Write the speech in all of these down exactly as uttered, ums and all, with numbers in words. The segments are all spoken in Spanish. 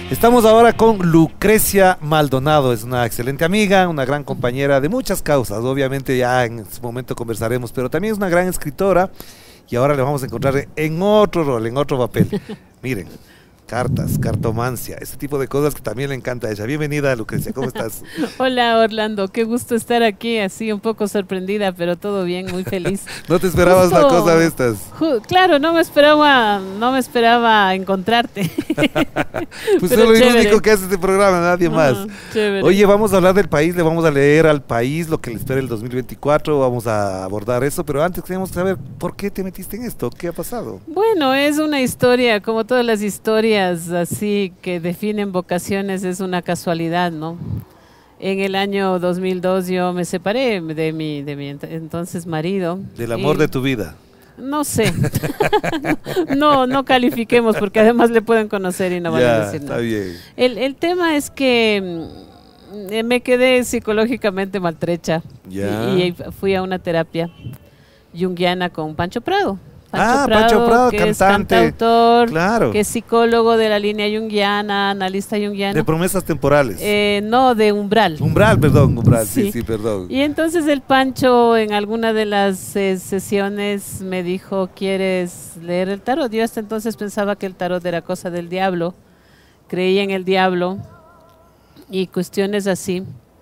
Estamos ahora con Lucrecia Maldonado, es una excelente amiga, una gran compañera de muchas causas, obviamente ya en este momento conversaremos, pero también es una gran escritora y ahora le vamos a encontrar en otro rol, en otro papel. Miren, cartas, cartomancia, ese tipo de cosas que también le encanta a ella. Bienvenida, Lucrecia, ¿cómo estás? Hola, Orlando, qué gusto estar aquí, así un poco sorprendida, pero todo bien, muy feliz. ¿No te esperabas Justo, una cosa de estas? Claro, no me esperaba, no me esperaba encontrarte. Pues soy el único que hace este programa, nadie más. Uh, chévere. Oye, vamos a hablar del país, le vamos a leer al país lo que le espera el dos mil veinticuatro, vamos a abordar eso, pero antes queremos saber por qué te metiste en esto, ¿qué ha pasado? Bueno, es una historia, como todas las historias así que definen vocaciones, es una casualidad, ¿no? En el año dos mil dos yo me separé de mi, de mi entonces marido. Del amor de tu vida. No sé, no, no califiquemos porque además le pueden conocer y no van Ya, a decir nada. Está bien. El, el tema es que mm, me quedé psicológicamente maltrecha Ya. y, y fui a una terapia junguiana con Pancho Prado. Ah, Pancho Prado, que cantante. Es cantautor, Claro. que es psicólogo de la línea junguiana, analista junguiano. De promesas temporales. Eh, no, de umbral. Umbral, perdón, umbral, sí, sí, Sí. perdón. Y entonces el Pancho en alguna de las eh, sesiones me dijo, ¿quieres leer el tarot? Yo hasta entonces pensaba que el tarot era cosa del diablo, creía en el diablo y cuestiones así.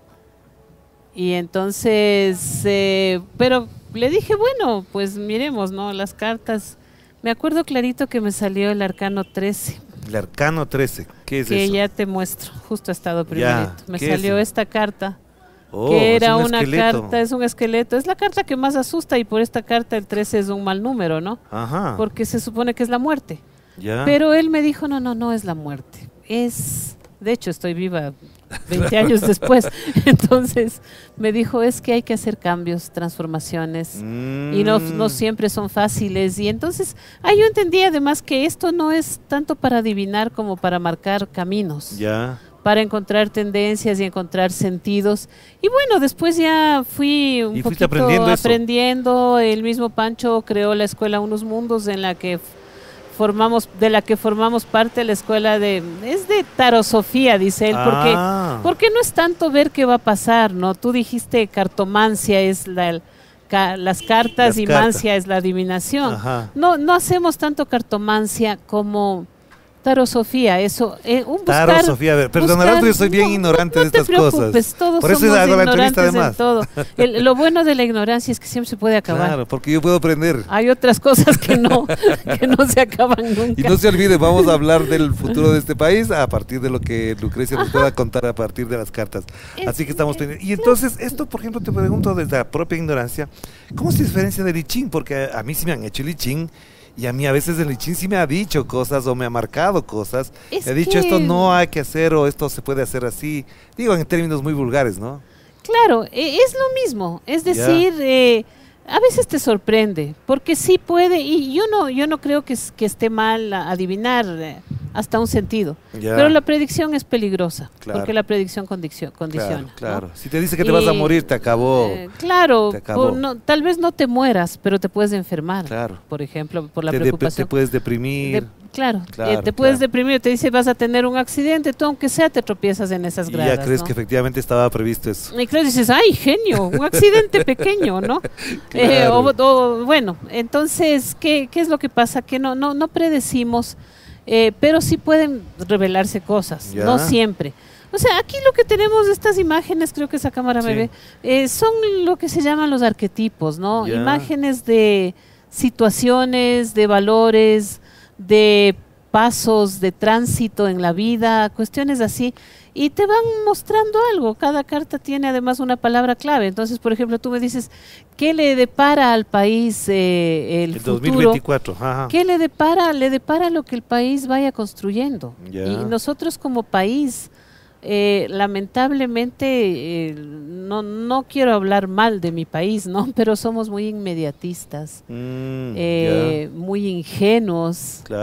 Y entonces, eh, pero le dije, bueno, pues miremos, ¿no? Las cartas. Me acuerdo clarito que me salió el arcano trece. El arcano trece, ¿qué es que eso? ya te muestro, justo ha estado primerito. Me ¿qué es salió eso? esta carta. Oh, que es era un una esqueleto. carta, es un esqueleto, es la carta que más asusta y por esta carta el trece es un mal número, ¿no? Ajá. Porque se supone que es la muerte. Ya. Pero él me dijo, no, no, no es la muerte, es, de hecho estoy viva veinte años después, entonces me dijo, es que hay que hacer cambios, transformaciones Mm. y no, no siempre son fáciles y entonces, ah, yo entendí además que esto no es tanto para adivinar como para marcar caminos. Ya. Para encontrar tendencias y encontrar sentidos. Y bueno, después ya fui un ¿Y fuiste poquito aprendiendo eso? aprendiendo. El mismo Pancho creó la escuela Unos Mundos en la que formamos, de la que formamos parte, la escuela de, es de tarosofía, dice él, porque, Ah. porque no es tanto ver qué va a pasar, ¿no? Tú dijiste cartomancia es la, el, ca, las cartas Las y cartas. mancia es la adivinación. Ajá. No, no hacemos tanto cartomancia como tarosofía, eso, eh, un buscar, Taro, Sofía, a ver, perdonarás, buscar- pero yo soy bien no, ignorante no de te estas cosas. preocupes, todos Por eso somos hago la entrevista ignorantes en además. todo. El- lo bueno de la ignorancia es que siempre se puede acabar. Claro, porque yo puedo aprender. Hay otras cosas que no, que no se acaban nunca. Y no se olvide, vamos a hablar del futuro de este país a partir de lo que Lucrecia nos pueda contar a partir de las cartas. Es- Así que estamos eh, pendientes. Y entonces, esto, por ejemplo, te pregunto desde la propia ignorancia, ¿cómo se diferencia del I Ching? Porque a, a mí sí me han hecho el I Ching y a mí a veces el I Ching sí me ha dicho cosas o me ha marcado cosas. Es Me ha dicho que- esto no hay que hacer o esto se puede hacer así. Digo en términos muy vulgares, ¿no? Claro, eh, es lo mismo, es Ya. decir, eh, a veces te sorprende, porque sí puede, y yo no, yo no creo que, es- que esté mal a- adivinar eh, hasta un sentido, Ya. pero la predicción es peligrosa, Claro. porque la predicción condicio- condiciona. Claro, claro. ¿no? Si te dice que te vas a Y, morir, te acabó. Eh, claro, Te acabó. por no- tal vez no te mueras, pero te puedes enfermar, Claro. por ejemplo, por la te, dep- preocupación. te puedes deprimir. De- claro, Claro, eh, te puedes claro. deprimir, te dice vas a tener un accidente, tú aunque sea te tropiezas en esas y gradas. ya crees ¿no? que efectivamente estaba previsto eso. Y claro, dices, ay, genio, un accidente pequeño, ¿no? Eh, Claro. o- o, bueno, entonces, ¿qué, ¿qué es lo que pasa? Que no, no, no predecimos, eh, pero sí pueden revelarse cosas, Ya. no siempre. O sea, aquí lo que tenemos, estas imágenes, creo que esa cámara me Sí. ve, eh, son lo que se llaman los arquetipos, ¿no? Ya. Imágenes de situaciones, de valores, de pasos, de tránsito en la vida, cuestiones así, y te van mostrando algo. Cada carta tiene además una palabra clave. Entonces, por ejemplo, tú me dices, ¿qué le depara al país eh, el, El futuro? dos mil veinticuatro, ajá. ¿Qué le depara? Le depara lo que el país vaya construyendo. Ya. Y nosotros como país, eh, lamentablemente, eh, no, no quiero hablar mal de mi país, ¿no? Pero somos muy inmediatistas, Mm, eh, muy ingenuos. ya. Claro,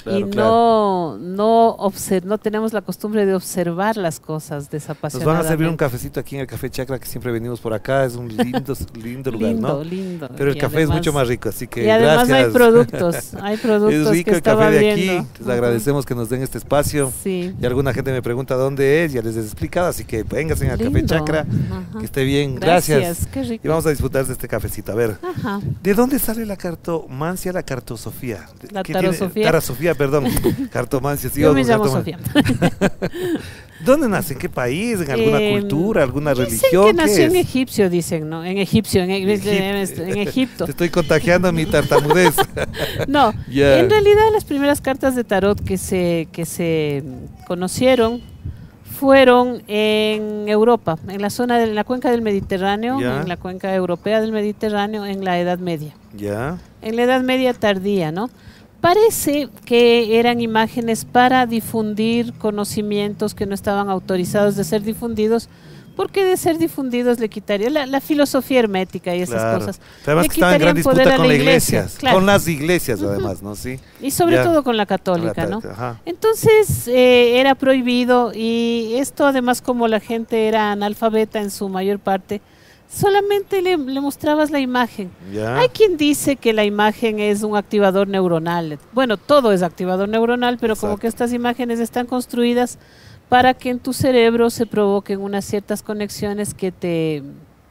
claro, y claro. no no obser- no tenemos la costumbre de observar las cosas Nos desapasionadamente. van a servir un cafecito aquí en el Café Chacra, que siempre venimos por acá, es un lindo, lindo lugar, lindo, ¿no? lindo. Pero el Y café además- es mucho más rico, así que Y además gracias. hay productos, hay productos Es rico que el estaba café de viendo. aquí, les Ujú. agradecemos que nos den este espacio. Sí. Y alguna gente me pregunta dónde es, ya les he explicado, así que vénganse al Café Lindo. Chacra, Ajá. que esté bien, gracias. Gracias, qué rico. Y vamos a disfrutar de este cafecito. A ver, Ajá. ¿de dónde sale la cartomancia, la cartosofía? La ¿Qué tiene? tarosofía. Tarosofía, perdón. Cartomancia, sí, Yo vamos, me llamo cartomancia. Sofía. ¿Dónde nace? ¿En qué país? ¿En alguna Eh, cultura? ¿Alguna Dicen religión? que ¿Qué nació en es? egipcio, dicen, ¿no? En egipcio, en, en- Egip- en Egipto. Te estoy contagiando mi tartamudez. No, Ya. en realidad las primeras cartas de tarot que se, que se conocieron fueron en Europa, en la zona de en la cuenca del Mediterráneo, Ya. en la cuenca europea del Mediterráneo, en la Edad Media. Ya, En la Edad Media tardía, ¿no? Parece que eran imágenes para difundir conocimientos que no estaban autorizados de ser difundidos, porque de ser difundidos le quitaría la, la filosofía hermética y esas claro. cosas. Pero además Le que estaba en gran quitarían poder disputa a con la las iglesia, iglesias, claro. con las iglesias además, ¿no? Sí. Y sobre Ya. todo con la católica, ¿no? Ajá. Entonces eh, era prohibido y esto además como la gente era analfabeta en su mayor parte, solamente le, le mostrabas la imagen. Ya. Hay quien dice que la imagen es un activador neuronal. Bueno, todo es activador neuronal, pero como Exacto. que estas imágenes están construidas para que en tu cerebro se provoquen unas ciertas conexiones que te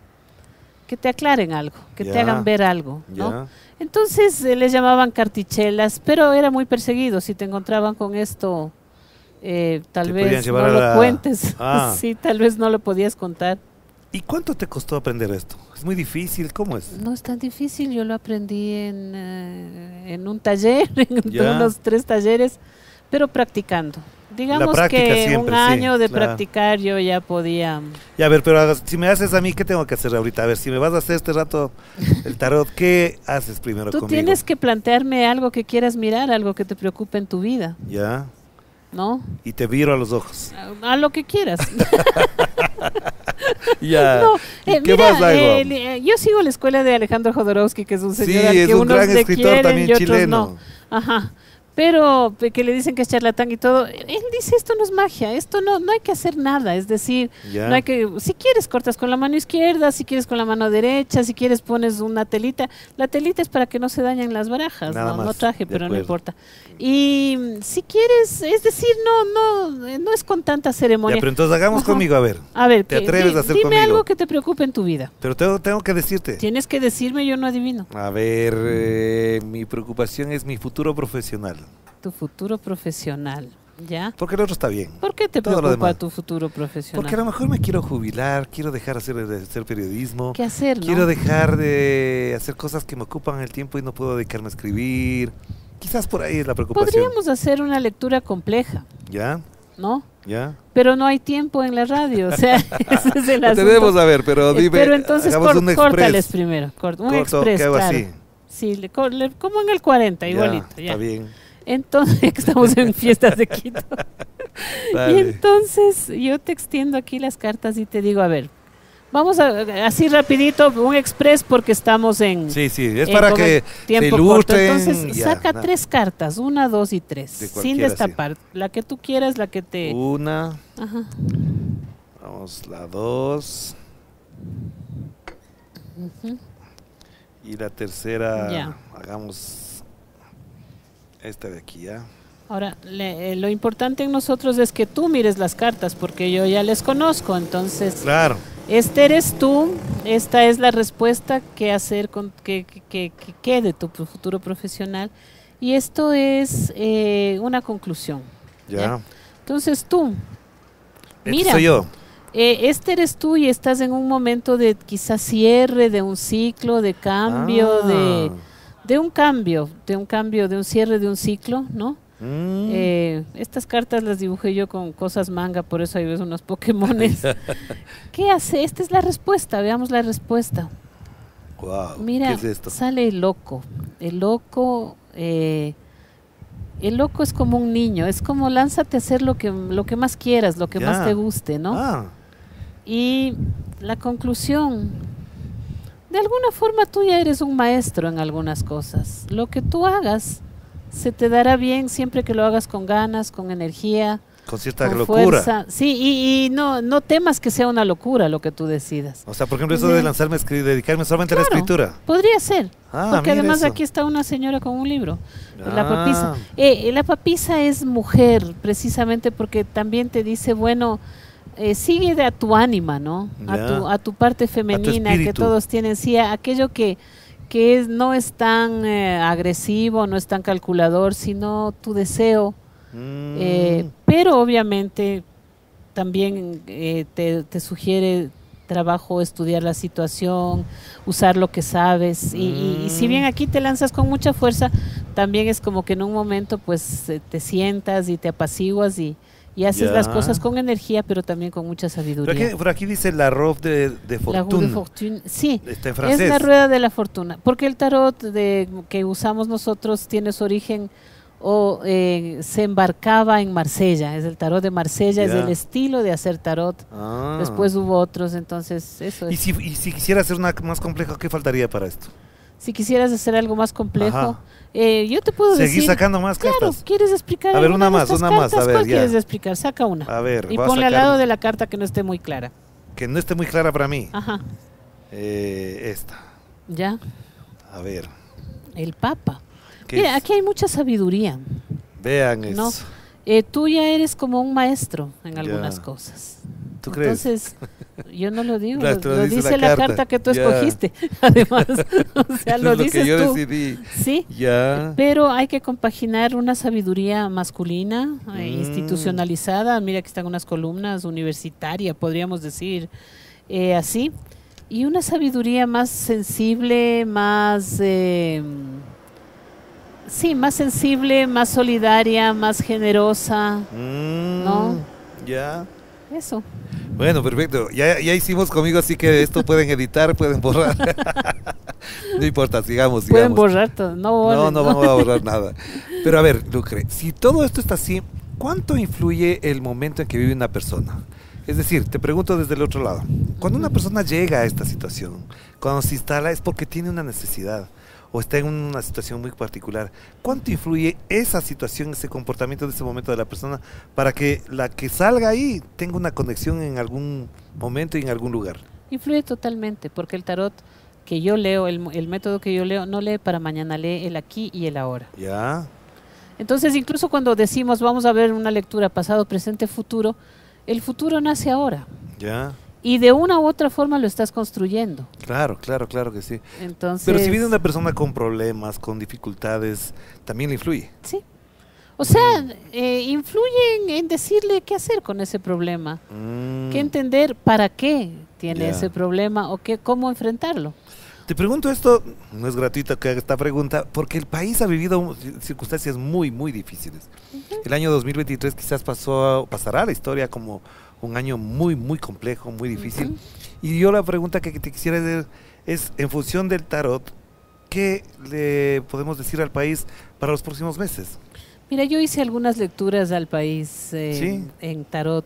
que te aclaren algo, que te Ya. hagan ver algo, ¿no? Ya. Entonces eh, les llamaban cartichelas, pero era muy perseguido. Si te encontraban con esto, eh, tal Te podían vez llevar no a lo la- cuentes. Ah. Sí, tal vez no lo podías contar. ¿Y cuánto te costó aprender esto? ¿Es muy difícil? ¿Cómo es? No es tan difícil, yo lo aprendí en, eh, en un taller, en Ya. unos tres talleres, pero practicando. Digamos práctica que siempre, un sí, año de claro. practicar yo ya podía. Ya, a ver, pero hagas- si me haces a mí, ¿qué tengo que hacer ahorita? A ver, si me vas a hacer este rato el tarot, ¿qué haces primero Tú conmigo? tienes que plantearme algo que quieras mirar, algo que te preocupe en tu vida, Ya, ¿no? y te miro a los ojos. A, a lo que quieras. Ya. No, ¿Y eh, qué mira, más hago? eh, li- eh, yo sigo la escuela de Alejandro Jodorowsky, que es un Sí, señor al es que un unos gran le escritor quieren también y otros chileno. no. Ajá. Pero pe- que le dicen que es charlatán y todo. Él dice, esto no es magia, esto no, no hay que hacer nada. Es decir, Ya. no hay que, si quieres cortas con la mano izquierda, si quieres con la mano derecha, si quieres pones una telita. La telita es para que no se dañen las barajas, Nada no, más, no traje, de pero no acuerdo. importa. Y mm, si quieres, es decir, no, no, eh, no es con tanta Ya, ceremonia. pero entonces hagamos Ajá. conmigo, a ver. A ver, ¿Te que- atreves di- a hacer dime conmigo? algo que te preocupe en tu vida. Pero tengo, tengo que decirte. Tienes que decirme, yo no adivino. A ver, eh, mi preocupación es mi futuro profesional. Tu futuro profesional, ¿ya? Porque el otro está bien. ¿Por qué te Todo lo preocupa demás. tu futuro profesional? Porque a lo mejor me quiero jubilar, quiero dejar hacer, de hacer periodismo. ¿Qué hacer, no? Quiero dejar de hacer cosas que me ocupan el tiempo y no puedo dedicarme a escribir. Quizás por ahí es la preocupación. Podríamos hacer una lectura compleja, ¿Ya? ¿no? ¿Ya? Pero no hay tiempo en la radio, o sea, ese es el Lo asunto. tenemos a ver, pero Eh, dime. pero entonces hagamos cor- un express. córtales primero, cort- un Corto, express, ¿qué hago claro. así? Sí, le cor- le- como en el cuarenta, Ya, igualito, ya. Está bien. Entonces, que estamos en fiestas de Quito. Y Dale. entonces yo te extiendo aquí las cartas y te digo, a ver, vamos a, así rapidito, un express porque estamos en Sí, sí, es eh, para con que el se tiempo corto. ilustren. Entonces ya, saca na- tres cartas, una, dos y De tres, sin cualquiera, sí. destapar, la que tú quieras, la que te... Una, Ajá. vamos, la dos. Ujú. Y la tercera, Ya. hagamos esta de aquí, ¿ya? Ahora, le- eh, lo importante en nosotros es que tú mires las cartas porque yo ya les conozco, entonces Claro. este eres tú, esta es la respuesta que hacer con que, que, que- que quede tu pro- futuro profesional y esto es eh, una conclusión. Ya. ¿Ya? Entonces tú, Este mira, soy yo. eh, este eres tú y estás en un momento de quizás cierre de un ciclo, de cambio, Ah. de, de un cambio, de un cambio, de un cierre de un ciclo, ¿no? Mm. Eh, estas cartas las dibujé yo con cosas manga, por eso ahí ves unos Pokémones. ¿Qué hace? Esta es la respuesta, veamos la respuesta. Wow. Mira, ¿Qué es esto? sale el loco. El loco, eh, el loco es como un niño, es como lánzate a hacer lo que, lo que más quieras, lo que Ya. más te guste, ¿no? Ah, Y la conclusión, de alguna forma tú ya eres un maestro en algunas cosas. Lo que tú hagas se te dará bien siempre que lo hagas con ganas, con energía, con cierta con locura. fuerza. Sí, y, y no, no temas que sea una locura lo que tú decidas. O sea, por ejemplo, eso de lanzarme a escribir, dedicarme solamente Claro, a la escritura. Podría ser. Ah, porque además eso. aquí está una señora con un libro, Ah. la papisa. Eh, la papisa es mujer, precisamente porque también te dice, bueno, eh, sigue de a tu ánima, ¿no? A tu, a tu parte femenina que todos tienen, sí, a aquello que, que es, no es tan eh, agresivo, no es tan calculador, sino tu deseo. Mm. Eh, pero obviamente también eh, te, te sugiere trabajo, estudiar la situación, usar lo que sabes. Y, y, y si bien aquí te lanzas con mucha fuerza, también es como que en un momento pues te sientas y te apaciguas y, y haces ya. las cosas con energía, pero también con mucha sabiduría. Por aquí, por aquí dice la roue de, de fortune. La roue de fortune, sí, está en francés. Es la rueda de la fortuna, porque el tarot de, que usamos nosotros tiene su origen o eh, se embarcaba en Marsella, es el tarot de Marsella, yeah. es el estilo de hacer tarot. Ah. Después hubo otros, entonces eso es. ¿Y si, y si quisiera hacer una más compleja, qué faltaría para esto? Si quisieras hacer algo más complejo, eh, yo te puedo Seguir decir. Seguir sacando más cartas. Claro, ¿quieres explicar? A ver, una más, una cartas? más, a ver, ¿Cuál ya. quieres explicar? Saca una. A ver, y ponle al lado de la carta que no esté muy clara. Que no esté muy clara para mí. Ajá. Eh, esta. Ya. A ver. El Papa. Mira, es? Aquí hay mucha sabiduría. Vean eso. ¿No? Eh, tú ya eres como un maestro en algunas ya. cosas. ¿Tú crees? Entonces, yo no lo digo, claro, lo, lo, lo dice, dice la, la carta. carta que tú ya. escogiste, además. O sea, lo, es lo dices que yo tú. decidí. Sí, ya. Pero hay que compaginar una sabiduría masculina, mm. eh, institucionalizada. Mira que están unas columnas, universitaria, podríamos decir, eh, así. Y una sabiduría más sensible, más... Eh, sí, más sensible, más solidaria, más generosa, mm, ¿no? Ya. Eso. Bueno, perfecto. Ya, ya hicimos conmigo, así que esto pueden editar, pueden borrar. No importa, sigamos, sigamos. Pueden borrar todo, no borren, No, no, no vamos a borrar nada. Pero a ver, Lucre, si todo esto está así, ¿cuánto influye el momento en que vive una persona? Es decir, te pregunto desde el otro lado. Cuando una persona llega a esta situación, cuando se instala, es porque tiene una necesidad o está en una situación muy particular. ¿Cuánto influye esa situación, ese comportamiento de ese momento de la persona para que la que salga ahí tenga una conexión en algún momento y en algún lugar? Influye totalmente, porque el tarot que yo leo, el, el método que yo leo, no lee para mañana, lee el aquí y el ahora. Ya. Entonces, incluso cuando decimos vamos a ver una lectura pasado, presente, futuro, el futuro nace ahora. Ya. Y de una u otra forma lo estás construyendo. Claro, claro, claro que sí. Entonces, pero si viene una persona con problemas, con dificultades, también le influye. Sí. O sea, mm. eh, influye en, en decirle qué hacer con ese problema. Mm. Qué entender para qué tiene yeah. ese problema o qué, cómo enfrentarlo. Te pregunto esto, no es gratuito que haga esta pregunta, porque el país ha vivido circunstancias muy, muy difíciles. Uh-huh. El año dos mil veintitrés quizás pasó, pasará a la historia como un año muy, muy complejo, muy difícil. Uh-huh. Y yo la pregunta que te quisiera hacer es, en función del tarot, ¿qué le podemos decir al país para los próximos meses? Mira, yo hice algunas lecturas al país eh, ¿sí? en tarot.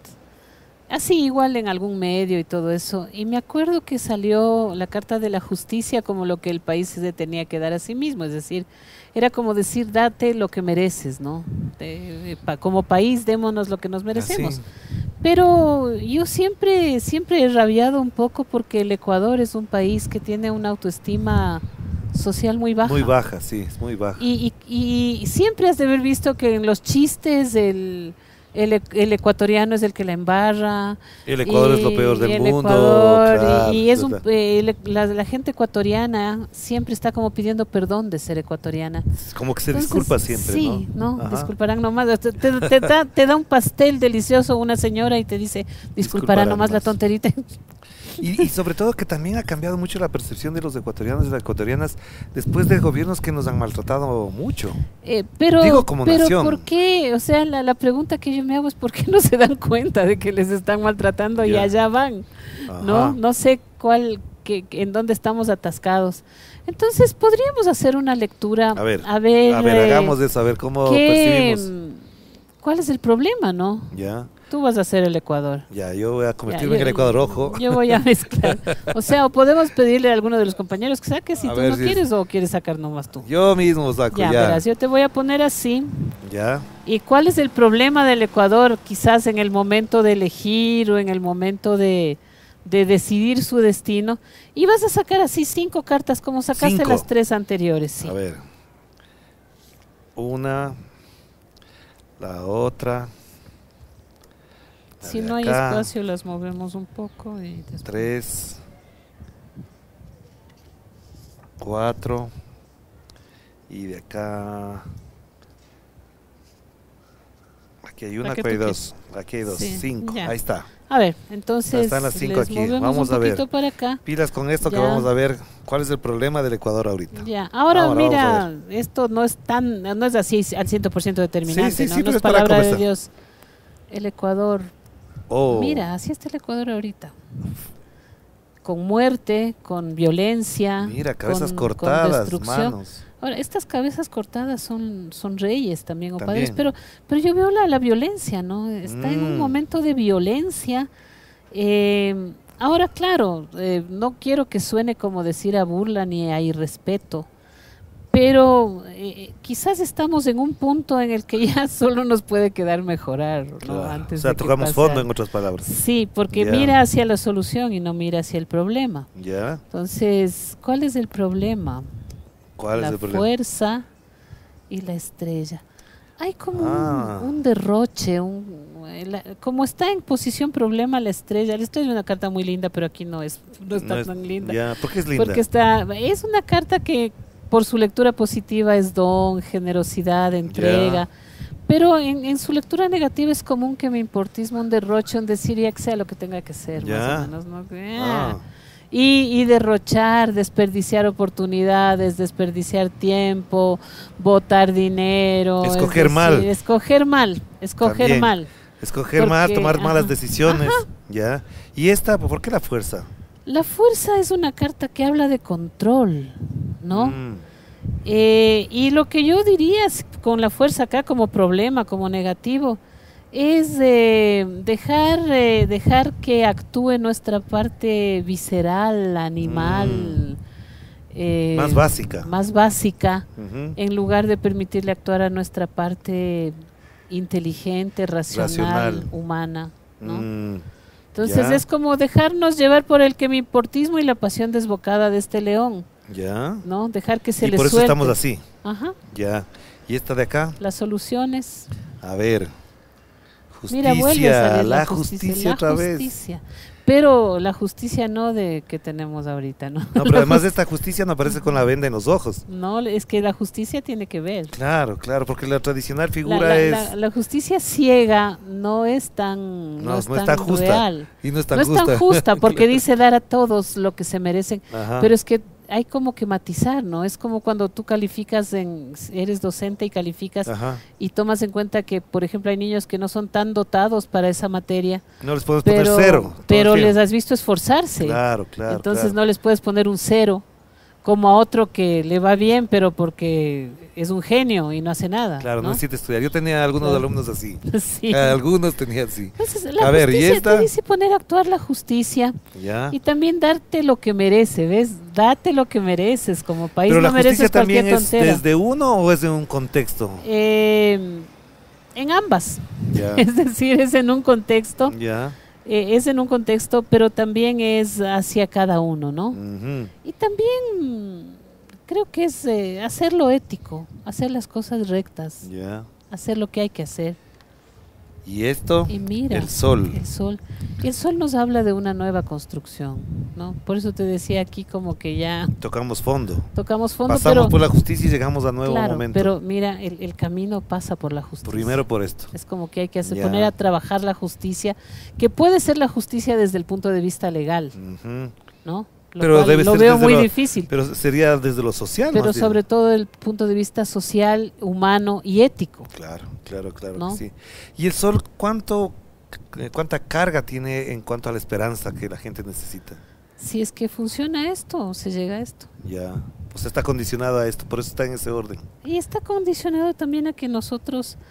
Así igual en algún medio y todo eso, y me acuerdo que salió la carta de la justicia como lo que el país se tenía que dar a sí mismo, es decir, era como decir, date lo que mereces, ¿no? De, pa, como país, démonos lo que nos merecemos. Así. Pero yo siempre, siempre he rabiado un poco porque el Ecuador es un país que tiene una autoestima social muy baja. Muy baja, sí, es muy baja. Y, y, y siempre has de haber visto que en los chistes el... El, el ecuatoriano es el que la embarra. El Ecuador y, es lo peor del el mundo. Ecuador, claro, y, y es un, eh, la, la gente ecuatoriana siempre está como pidiendo perdón de ser ecuatoriana. Como que se Entonces, disculpa siempre, sí, ¿no? ¿no? Disculparán nomás. Te, te, te, da, te da un pastel delicioso una señora y te dice, disculparán, disculparán nomás, nomás la tonterita. Y, y sobre todo que también ha cambiado mucho la percepción de los ecuatorianos y las ecuatorianas después de gobiernos que nos han maltratado mucho. Eh, pero, Digo como pero nación. ¿por qué? O sea, la, la pregunta que yo me hago es ¿por qué no se dan cuenta de que les están maltratando yeah. y allá van? Ajá. No, no sé cuál, que, en dónde estamos atascados. Entonces podríamos hacer una lectura. A ver, a ver, a ver hagamos eso, a ver cómo qué, percibimos. ¿Cuál es el problema, no? Ya. Tú vas a hacer el Ecuador. Ya, yo voy a convertirme Ya, en el yo- Ecuador rojo. Yo voy a mezclar. O sea, o podemos pedirle a alguno de los compañeros que saque si A tú ver no si- quieres o quieres sacar nomás tú. Yo mismo saco, Ya, ya. verás, yo te voy a poner así. Ya. ¿Y cuál es el problema del Ecuador? Quizás en el momento de elegir o en el momento de, de decidir su destino. Y vas a sacar así cinco cartas como sacaste Cinco. las tres anteriores. Sí. A ver. Una. La otra. la Si de no hay acá, espacio, las movemos un poco. Y después- Tres. Cuatro. Y de acá. Aquí hay una, La que aquí hay tú dos. Aquí hay dos. Sí, Cinco. ya. Ahí está. A ver, entonces Están las cinco les aquí. movemos Vamos un a ver. poquito para acá. Pilas con esto que Ya. vamos a ver cuál es el problema del Ecuador ahorita. Ya, ahora, Ahora vamos mira, a esto no es tan, no es así al cien por ciento determinante, Sí, sí, ¿no? sí, No pero es es para palabra de conversar. Dios. El Ecuador, Oh. mira, así está el Ecuador ahorita. Con muerte, con violencia, Mira, cabezas con- con cortadas, destrucción. manos. Ahora, estas cabezas cortadas son, son reyes también o padres, También. pero, pero yo veo la, la violencia, ¿no? Está en un Mm. momento de violencia. Eh, ahora, claro, eh, no quiero que suene como decir a burla ni a irrespeto, pero eh, quizás estamos en un punto en el que ya solo nos puede quedar mejorar, ¿no? Claro. Antes o sea, de que tocamos pase fondo algo. en otras palabras. Sí, porque Ya. mira hacia la solución y no mira hacia el problema. ¿Ya? Entonces, ¿cuál es el problema? ¿Cuál La es el problema? fuerza y la estrella. Hay como un- Ah. un, derroche, un, la- como está en posición problema la estrella. La estrella es una carta muy linda, pero aquí no es, no está No es- tan linda. Ya, ¿por qué es linda? Porque está, es una carta que por su lectura positiva es don, generosidad, entrega. Pero en, en su lectura negativa es común que me importismo, un derroche, un decir ya que sea lo que tenga que ser, Ya. más o menos, ¿no? Que, Ah, ah. Y, y derrochar, desperdiciar oportunidades, desperdiciar tiempo, botar dinero. es Escoger decir, mal. Escoger mal, escoger También. mal. escoger mal, porque- tomar malas ajá. decisiones. ¿Ya? ¿Y esta? ¿Por qué la fuerza? La fuerza es una carta que habla de control, ¿no? Mm, Eh, y lo que yo diría es, con la fuerza acá como problema, como negativo, es eh, dejar, eh, dejar que actúe nuestra parte visceral, animal, eh, Más básica. más básica, Ujú. en lugar de permitirle actuar a nuestra parte inteligente, racional, Racional. humana, ¿no? Mm, Entonces ya. es como dejarnos llevar por el que mi portismo y la pasión desbocada de este león, ¿Ya? ¿no? Dejar que se Y le por eso suelte. estamos así. Ajá. ¿Ya? ¿Y esta de acá? Las soluciones. A ver. Mira, vuelve a Justicia, salir la justicia la otra vez. justicia. Pero la justicia no de que tenemos ahorita, ¿no? No, pero además de esta justicia no aparece con la venda en los ojos. No, es que la justicia tiene que ver. Claro, claro, porque la tradicional La, figura la- es... la- la justicia ciega no es tan, no No, es no tan es tan justa. real. y no es tan no es justa. tan justa porque dice dar a todos lo que se merecen. Ajá. Pero es que hay como que matizar, ¿no? Es como cuando tú calificas, en, eres docente y calificas Ajá. y tomas en cuenta que, por ejemplo, hay niños que no son tan dotados para esa materia, No les puedes pero, poner cero. todo pero el les tiempo. has visto esforzarse. Claro, claro. Entonces claro. no les puedes poner un cero como a otro que le va bien, pero porque es un genio y no hace nada. Claro, no ¿no? necesita estudiar. Yo tenía algunos Claro. alumnos así. Sí. Algunos tenía así. Entonces, la A ver, ¿y justicia esta? te dice poner a actuar la justicia ¿Ya? y también darte lo que merece, ¿ves? Date lo que mereces como país, Pero no la justicia mereces cualquier también es tontera. desde uno o es de un contexto. Eh, en ambas, Ya. es decir, es en un contexto, Ya. eh, es en un contexto, pero también es hacia cada uno, ¿no? Ujú. Y también mm, creo que es eh, hacerlo ético, hacer las cosas rectas, Ya. hacer lo que hay que hacer. Y esto, Y mira, el sol. el sol. El sol nos habla de una nueva construcción, ¿no? Por eso te decía aquí como que ya Tocamos fondo. tocamos fondo, Pasamos pero por la justicia y llegamos a nuevo claro, momento. pero mira, el, el camino pasa por la justicia. Primero por esto. Es como que hay que hacer, Ya. poner a trabajar la justicia, que puede ser la justicia desde el punto de vista legal, Ujú. ¿no? Lo Pero cual debe lo ser veo desde muy lo- difícil, Pero sería desde lo social. pero más bien. sobre todo el punto de vista social, humano y ético. Claro, claro, claro ¿No? que sí. ¿Y el sol cuánto, eh, cuánta carga tiene en cuanto a la esperanza que la gente necesita? Si es que funciona esto, se llega a esto. Ya, pues está condicionado a esto, por eso está en ese orden. Y está condicionado también a que nosotros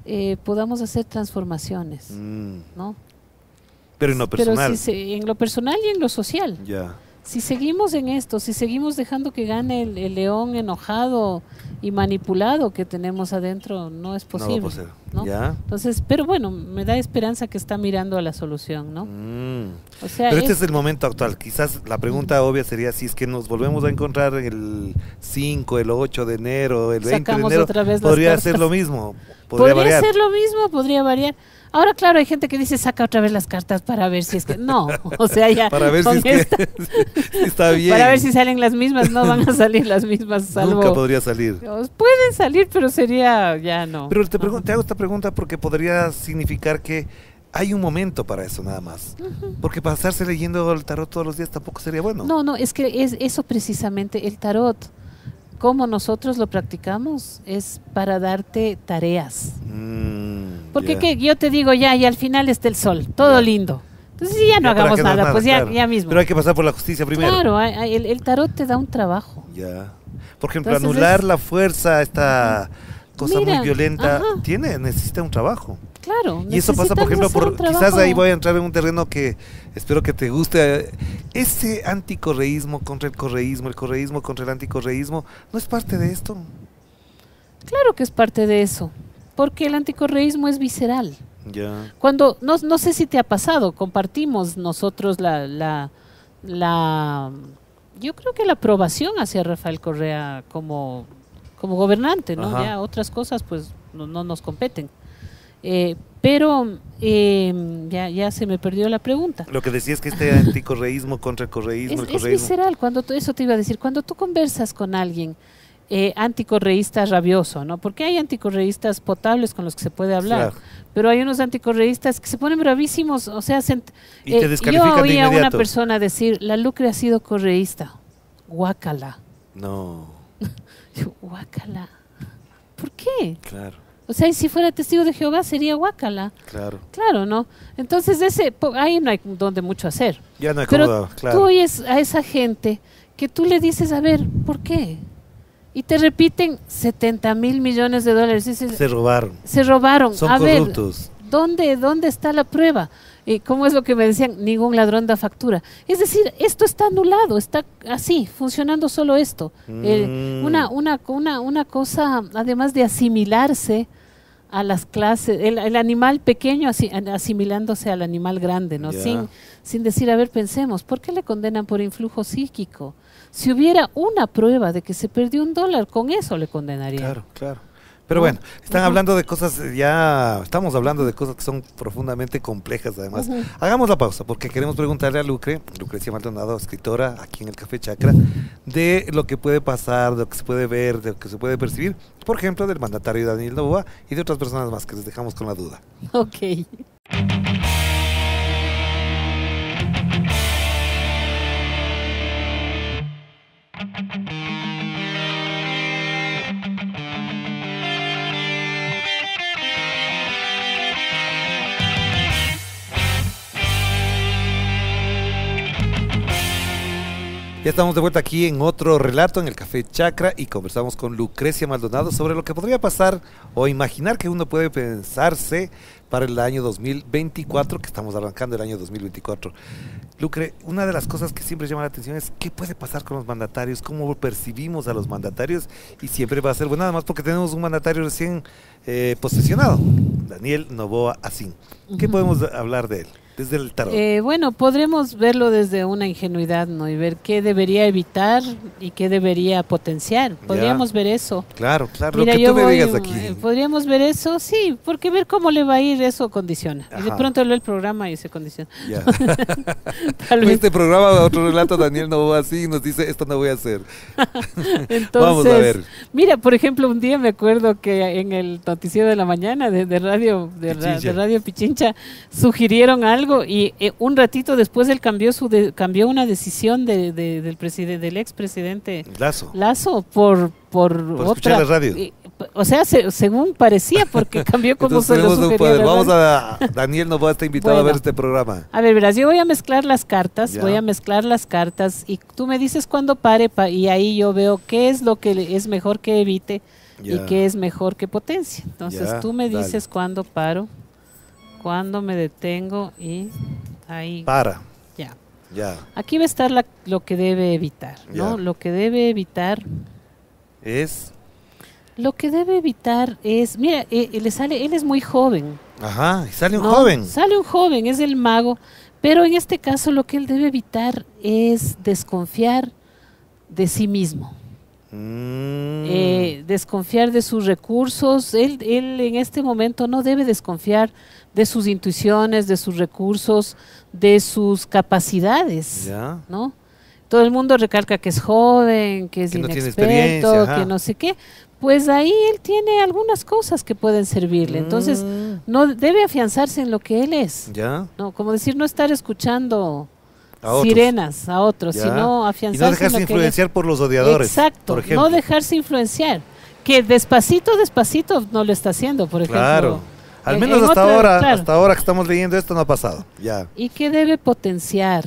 eh, podamos hacer transformaciones, Mm. ¿no? Pero en lo personal. Pero si se- en lo personal y en lo social. Ya. Si seguimos en esto, si seguimos dejando que gane el, el león enojado y manipulado que tenemos adentro, no es No posible. va a ser. ¿no? Ya. Entonces, pero bueno, me da esperanza que está mirando a la solución, ¿no? Mm. O sea, Pero este es- es el momento actual. Quizás la pregunta obvia sería si es que nos volvemos a encontrar el cinco, el ocho de enero, el veinte de Sacamos enero, otra vez las podría cartas. ser lo mismo. Podría, podría variar. ser lo mismo, podría variar. Ahora, claro, hay gente que dice saca otra vez las cartas para ver si es que no, o sea, ya Para ver si, con es que esta- si está bien. para ver si salen las mismas, no van a salir las mismas, salvo Nunca podría salir. pueden salir, pero sería ya no. Pero te, no. pregun- te hago esta pregunta porque podría significar que hay un momento para eso nada más. Porque pasarse leyendo el tarot todos los días tampoco sería bueno. No, no, es que es eso precisamente el tarot. Como nosotros lo practicamos es para darte tareas. Mm, Porque ya. que yo te digo ya y al final está el sol, todo Ya. lindo. Entonces sí, ya no Ya, ¿para hagamos qué más nada, pues ya, claro. ya mismo. Pero hay que pasar por la justicia primero. Claro, hay- hay- el, el tarot te da un trabajo. Ya. Por ejemplo, Entonces anular es- la fuerza, esta cosa Mira, muy violenta, ajá. tiene, necesita un trabajo. Claro. Y eso pasa, por necesitamos ejemplo, hacer por, un trabajo. quizás ahí voy a entrar en un terreno que espero que te guste. Ese anticorreísmo contra el correísmo, el correísmo contra el anticorreísmo, ¿no es parte de esto? Claro que es parte de eso, porque el anticorreísmo es visceral. Ya. Cuando, no, no sé si te ha pasado, compartimos nosotros la, la, la, yo creo que la aprobación hacia Rafael Correa como, como gobernante, ¿no? Ajá. Ya otras cosas pues no, no nos competen. Eh, pero eh, ya, ya se me perdió la pregunta. Lo que decía es que este anticorreísmo contra el correísmo, Es, el es correísmo. visceral, cuando tú- eso te iba a decir, cuando tú conversas con alguien eh, anticorreísta rabioso, ¿no? Porque hay anticorreístas potables con los que se puede hablar, Claro. pero hay unos anticorreístas que se ponen bravísimos, o sea, se ent- Y te eh, descalifican yo de oí a una inmediato. persona decir, la Lucre ha sido correísta, guácala. No, Yo, guácala, ¿por qué? claro, O sea, y si fuera testigo de Jehová sería guácala. claro. Claro, ¿no? Entonces ese, po- ahí no hay donde mucho hacer. Ya no hay Pero cómodo, tú claro. oyes a esa gente que tú le dices, a ver, ¿por qué? Y te repiten setenta mil millones de dólares. Dices, Se robaron. se robaron. Son a ver, corruptos. ¿dónde, ¿dónde está la prueba? Eh, ¿Cómo es lo que me decían? Ningún ladrón da factura. Es decir, esto está anulado, está así, funcionando solo esto. Eh, Mm. una, una, una, una cosa, además de asimilarse a las clases, el, el animal pequeño asi- asimilándose al animal grande, ¿no? Ya. Sin, sin decir, a ver, pensemos, ¿por qué le condenan por influjo psíquico? Si hubiera una prueba de que se perdió un dólar, con eso le condenarían. Claro, claro. Pero ¿No? bueno, están Ujú. hablando de cosas eh, ya, estamos hablando de cosas que son profundamente complejas además. Ujú. Hagamos la pausa porque queremos preguntarle a Lucre, Lucrecia Maldonado, escritora aquí en el Café Chakra, de lo que puede pasar, de lo que se puede ver, de lo que se puede percibir, por ejemplo, del mandatario Daniel Noboa y de otras personas más que les dejamos con la duda. Ok. Ya estamos de vuelta aquí en otro relato en el Café Chakra y conversamos con Lucrecia Maldonado sobre lo que podría pasar o imaginar que uno puede pensarse para el año dos mil veinticuatro, que estamos arrancando el año dos mil veinticuatro. Lucre, una de las cosas que siempre llama la atención es qué puede pasar con los mandatarios, cómo percibimos a los mandatarios y siempre va a ser, bueno, nada más porque tenemos un mandatario recién eh, posesionado, Daniel Noboa Asín. ¿Qué Ujú. podemos hablar de él desde el tarot? Eh, bueno, podremos verlo desde una ingenuidad, ¿no? Y ver qué debería evitar y qué debería potenciar. Podríamos ver eso. Claro, claro, Mira, lo que yo tú me voy, digas eh, aquí. podríamos ver eso, sí, porque ver cómo le va a ir eso condiciona. Y de Ajá. pronto leo el programa y se condiciona. Ya. Tal vez. Este programa, otro relato, Daniel Noboa así nos dice, esto no voy a hacer. Entonces, Vamos a ver. mira, por ejemplo, un día me acuerdo que en el noticiero de la mañana de, de radio de, ra- Pichincha. de radio Pichincha sugirieron algo y eh, un ratito después él cambió su de- cambió una decisión de, de- del presidente del expresidente Lazo. Lazo por por, escuchar otra la radio. y, o sea, se- según parecía porque cambió como Entonces se lo tenemos un sugería poder. la Vamos radio. a Daniel Noboa está invitado a Bueno. ver este programa. A ver, verás, yo voy a mezclar las cartas, Ya. voy a mezclar las cartas y tú me dices cuándo pare pa- y ahí yo veo qué es lo que le- es mejor que evite Ya. y qué es mejor que potencia. Entonces Ya, tú me dale. dices cuándo paro, cuándo me detengo y ahí Para. ya. Ya. Aquí va a estar la- lo que debe evitar, ¿no? Ya. Lo que debe evitar, Es. lo que debe evitar es, mira, eh, eh, le sale, él es muy joven. Ajá. Y sale un ¿no? joven. Sale un joven, es el mago, pero en este caso lo que él debe evitar es desconfiar de sí mismo. Mm. Eh, desconfiar de sus recursos. Él, él en este momento no debe desconfiar de sus intuiciones, de sus recursos, de sus capacidades, Ya. ¿no? Todo el mundo recalca que es joven, que es Que no tiene inexperto, experiencia, ajá. que no sé qué. Pues ahí él tiene algunas cosas que pueden servirle. Entonces, Mm. no debe afianzarse en lo que él es. Ya. No, como decir, no estar escuchando A otros. sirenas a otros, Ya. sino Y afianzarse no en dejarse lo que él es. influenciar por los odiadores. Exacto, por ejemplo. no dejarse influenciar. Que despacito, despacito no lo está haciendo, por ejemplo. Claro. Al En- menos en hasta otra- ahora, claro. hasta ahora que estamos leyendo esto no ha pasado. Ya. ¿Y qué debe potenciar?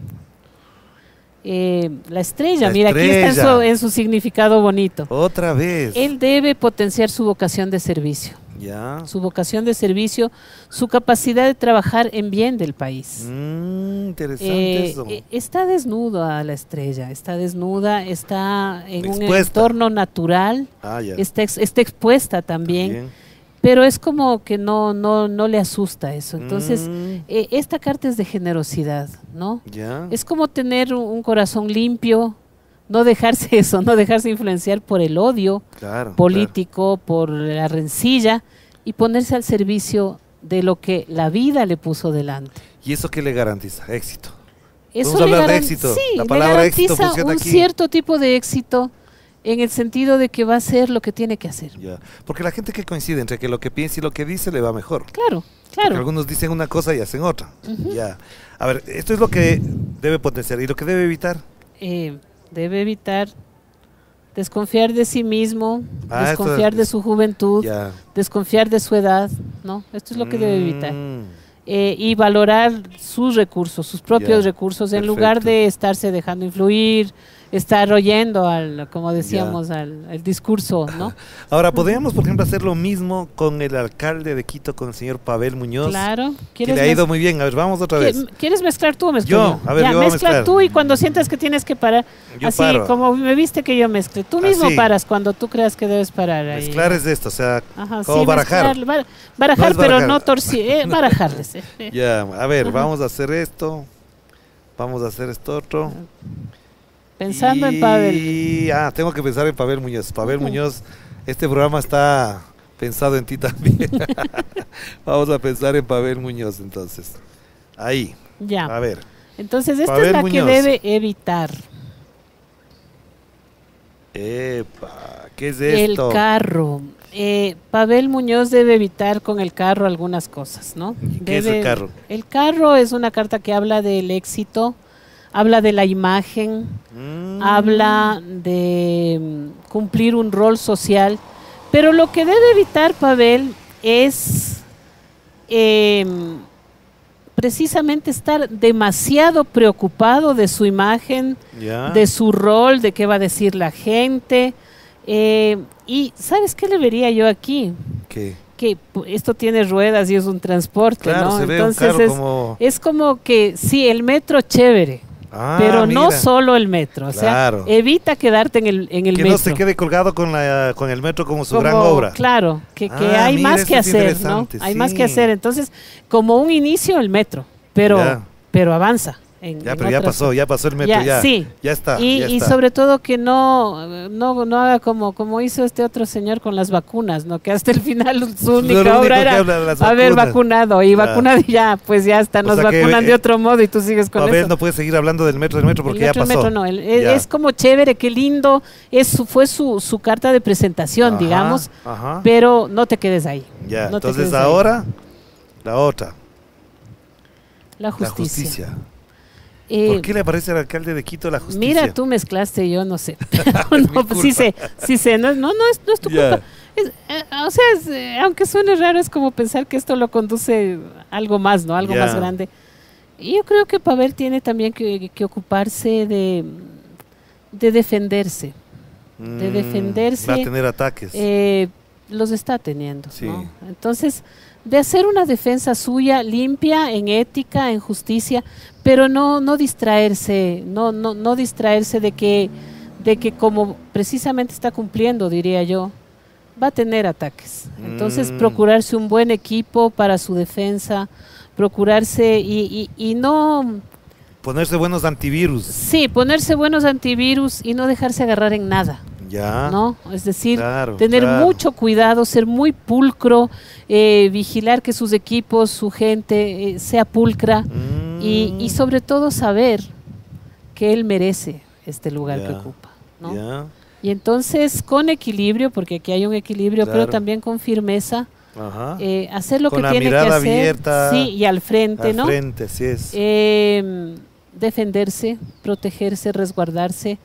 Eh, la estrella, La mira, aquí está en estrella. su, en su significado bonito. Otra vez. Él debe potenciar su vocación de servicio, Ya. su vocación de servicio, su capacidad de trabajar en bien del país. Mm, interesante Eh, eso. eh, está desnudo a la estrella, está desnuda, está en un Expuesta. entorno natural, ah, ya. está, ex- está expuesta también, Bien. pero es como que no, no, no le asusta eso. Entonces, Mm, eh, esta carta es de generosidad, ¿no? ya. Es como tener un, un corazón limpio, no dejarse eso, no dejarse influenciar por el odio Claro. político, por la rencilla y ponerse al servicio de lo que la vida le puso delante. Claro. ¿Y eso qué le garantiza? Éxito. Eso Podemos le hablar de garan- éxito. sí, La le palabra éxito garantiza funciona un aquí. cierto tipo de éxito en el sentido de que va a hacer lo que tiene que hacer. Ya. Porque la gente que coincide entre que lo que piensa y lo que dice le va mejor. Claro, Porque claro. algunos dicen una cosa y hacen otra. Ujú. Ya. A ver, esto es lo que debe potenciar. ¿Y lo que debe evitar? Eh, debe evitar desconfiar de sí mismo, Ah, esto desconfiar es- de su juventud, Ya. desconfiar de su edad, ¿no? Esto es lo que debe evitar. Mm, Eh, y valorar sus recursos, sus propios Ya, recursos, en lugar perfecto. de estarse dejando influir, estar oyendo al, como decíamos, al, al discurso, ¿no? Ahora, podríamos, por ejemplo, hacer lo mismo con el alcalde de Quito, con el señor Pavel Muñoz. Claro. Que le ha ido muy bien. A ver, vamos otra vez. ¿Qui- ¿Quieres mezclar tú o mezclo Yo, yo? a ver, ya, yo voy a mezcla mezclar. tú y cuando sientas que tienes que parar, Yo así paro. como me viste que yo mezcle. Tú mismo Así. paras cuando tú creas que debes parar. Ahí. Mezclar es de esto, o sea, Ajá, como sí, barajar. mezclar, bar- barajar, No es pero barajar. no torcer, eh, barajarles. eh, eh. Ya, a ver, Ajá. vamos a hacer esto. Vamos a hacer esto otro. Pensando Y- en Pavel. Ah, tengo que pensar en Pavel Muñoz. Pavel Ujú. Muñoz, este programa está pensado en ti también. Vamos a pensar en Pavel Muñoz entonces. Ahí, Ya. a ver. Entonces, esta Pavel es la Muñoz. que debe evitar. Epa, ¿qué es El esto? carro. Eh, Pavel Muñoz debe evitar con el carro algunas cosas, ¿no? ¿Y qué es Debe- el carro? El carro es una carta que habla del éxito, habla de la imagen, Mm, habla de mm, cumplir un rol social, pero lo que debe evitar Pavel es eh, precisamente estar demasiado preocupado de su imagen, ya. de su rol, de qué va a decir la gente. eh, y ¿sabes qué le vería yo aquí? ¿Qué? Que pu- esto tiene ruedas y es un transporte, Claro, ¿no? se ve Entonces un carro es, como... es como que sí, el metro chévere, Ah, pero no mira. solo el metro, o Claro. sea, evita quedarte en el, en el Que metro. no se quede colgado con, la, con el metro como su Como- gran obra. Claro, que, que Ah, hay mira, más eso que es hacer, ¿no? interesante, Hay más sí. que hacer. Entonces, como un inicio el metro, pero, Ya. pero avanza. En, Ya, en pero ya otras- pasó, ya pasó el metro, ya. Ya, sí. Ya está. Y, ya y está. sobre todo que no, no, no haga como, como hizo este otro señor con las vacunas, ¿no? Que hasta el final su Lo única único obra que era habla de las haber vacunas. vacunado y Ya. vacunado y ya, pues ya hasta O nos sea que, vacunan eh, de otro modo y tú sigues con Pavel eso. no puede seguir hablando del metro del metro porque El metro, ya el pasó. metro no, el- es, Ya. es como chévere, qué lindo, es su- fue su, su carta de presentación, Ajá, digamos, Ajá. pero no te quedes ahí. Ya, no te entonces quedes ahí. ahora la otra, La la justicia. justicia. Eh, ¿Por qué le aparece al alcalde de Quito la justicia? Mira, tú mezclaste, yo no sé. mi no, pues sí culpa. sé, sí sé, no, no, no, es, no es tu Ya. culpa. Es, eh, o sea, es, eh, aunque suene raro, es como pensar que esto lo conduce a algo más, ¿no? Algo Ya. más grande. Y yo creo que Pavel tiene también que, que ocuparse de, de defenderse. de Mm, defenderse. Va a tener ataques. eh, los está teniendo, Sí. ¿no? Entonces, de hacer una defensa suya limpia, en ética, en justicia, pero no, no distraerse, no, no, no distraerse de que, de que como precisamente está cumpliendo, diría yo, va a tener ataques. Entonces, Mm. procurarse un buen equipo para su defensa, procurarse y, y, y no, Ponerse buenos antivirus. sí, ponerse buenos antivirus y no dejarse agarrar en nada. Ya. ¿No? Es decir, Claro, tener claro. mucho cuidado, ser muy pulcro, eh, vigilar que sus equipos, su gente eh, sea pulcra Mm. y, y sobre todo saber que él merece este lugar Ya, que ocupa, ¿no? Ya. Y entonces con equilibrio, porque aquí hay un equilibrio, Claro. pero también con firmeza, Ajá. eh, hacer lo Con que la tiene que mirada hacer, abierta sí, y al frente, Al ¿no? frente, así es. Eh, defenderse, protegerse, resguardarse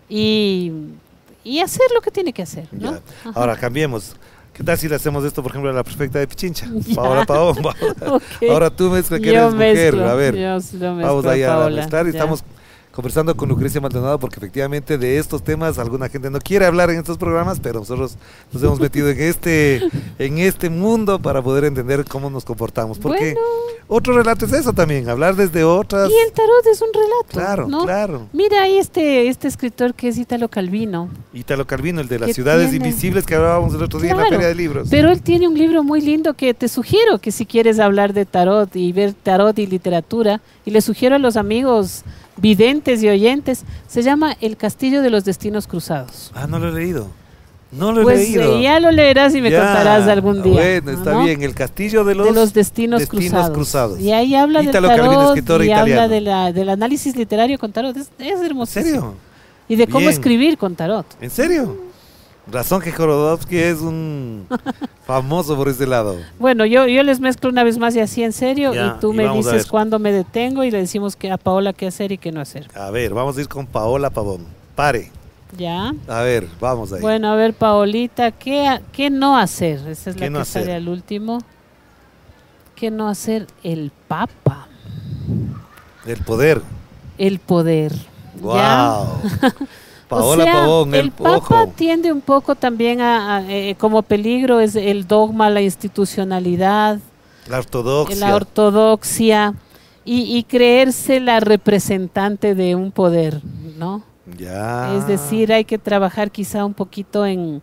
y, y hacer lo que tiene que hacer, ¿no? Ya. Ajá. Ahora cambiemos. ¿Qué tal si le hacemos esto, por ejemplo, a la perfecta de Pichincha? Ya. Paola Pavón. Ok. Ahora tú mezcla que Yo eres mujer. mezclo, A ver, yo lo mezclo, vamos ahí a Paola, mezclar y ya. estamos conversando con Lucrecia Maldonado porque efectivamente de estos temas alguna gente no quiere hablar en estos programas, pero nosotros nos hemos metido en este en este mundo para poder entender cómo nos comportamos. Porque Bueno. otro relato es eso también, hablar desde otras. Y el tarot es un relato, Claro, ¿no? claro. Mira ahí este, este escritor que es Italo Calvino, Italo Calvino, el de las que ciudades tiene- invisibles que hablábamos el otro día en la Claro, Feria de Libros. pero él tiene un libro muy lindo que te sugiero que si quieres hablar de tarot y ver tarot y literatura, y le sugiero a los amigos videntes y oyentes, se llama El Castillo de los Destinos Cruzados. Ah, no lo he leído. No lo he Pues leído. eh, ya lo leerás y me Ya, contarás algún día. Bueno, está ¿no? bien. El castillo de los, de los destinos, cruzados. cruzados. Y ahí habla Italo del Calvino, tarot escritor y italiano. habla de la, del análisis literario con tarot. Es, es ¿En hermosísimo. serio? Y de cómo Bien. escribir con tarot. ¿En serio? Razón que Jorodowski es un famoso por ese lado. Bueno, yo, yo les mezclo una vez más y así en serio, Ya, y tú y me vamos a dices ver. cuándo me detengo y le decimos que a Paola qué hacer y qué no hacer. A ver, vamos a ir con Paola Pavón. Pare. ¿Ya? A ver, vamos ahí. Bueno, a ver, Paolita, ¿qué, ha- qué no hacer? Esa es la ¿Qué que no sale hacer? al último. ¿Qué no hacer? El Papa. El poder. El poder. Wow. ¿Ya? Paola O sea, Pavón, el, el Papa ojo. tiende un poco también a, a, eh, como peligro es el dogma, la institucionalidad, La ortodoxia. la ortodoxia y, y creerse la representante de un poder, ¿no? Ya. Es decir, hay que trabajar quizá un poquito en,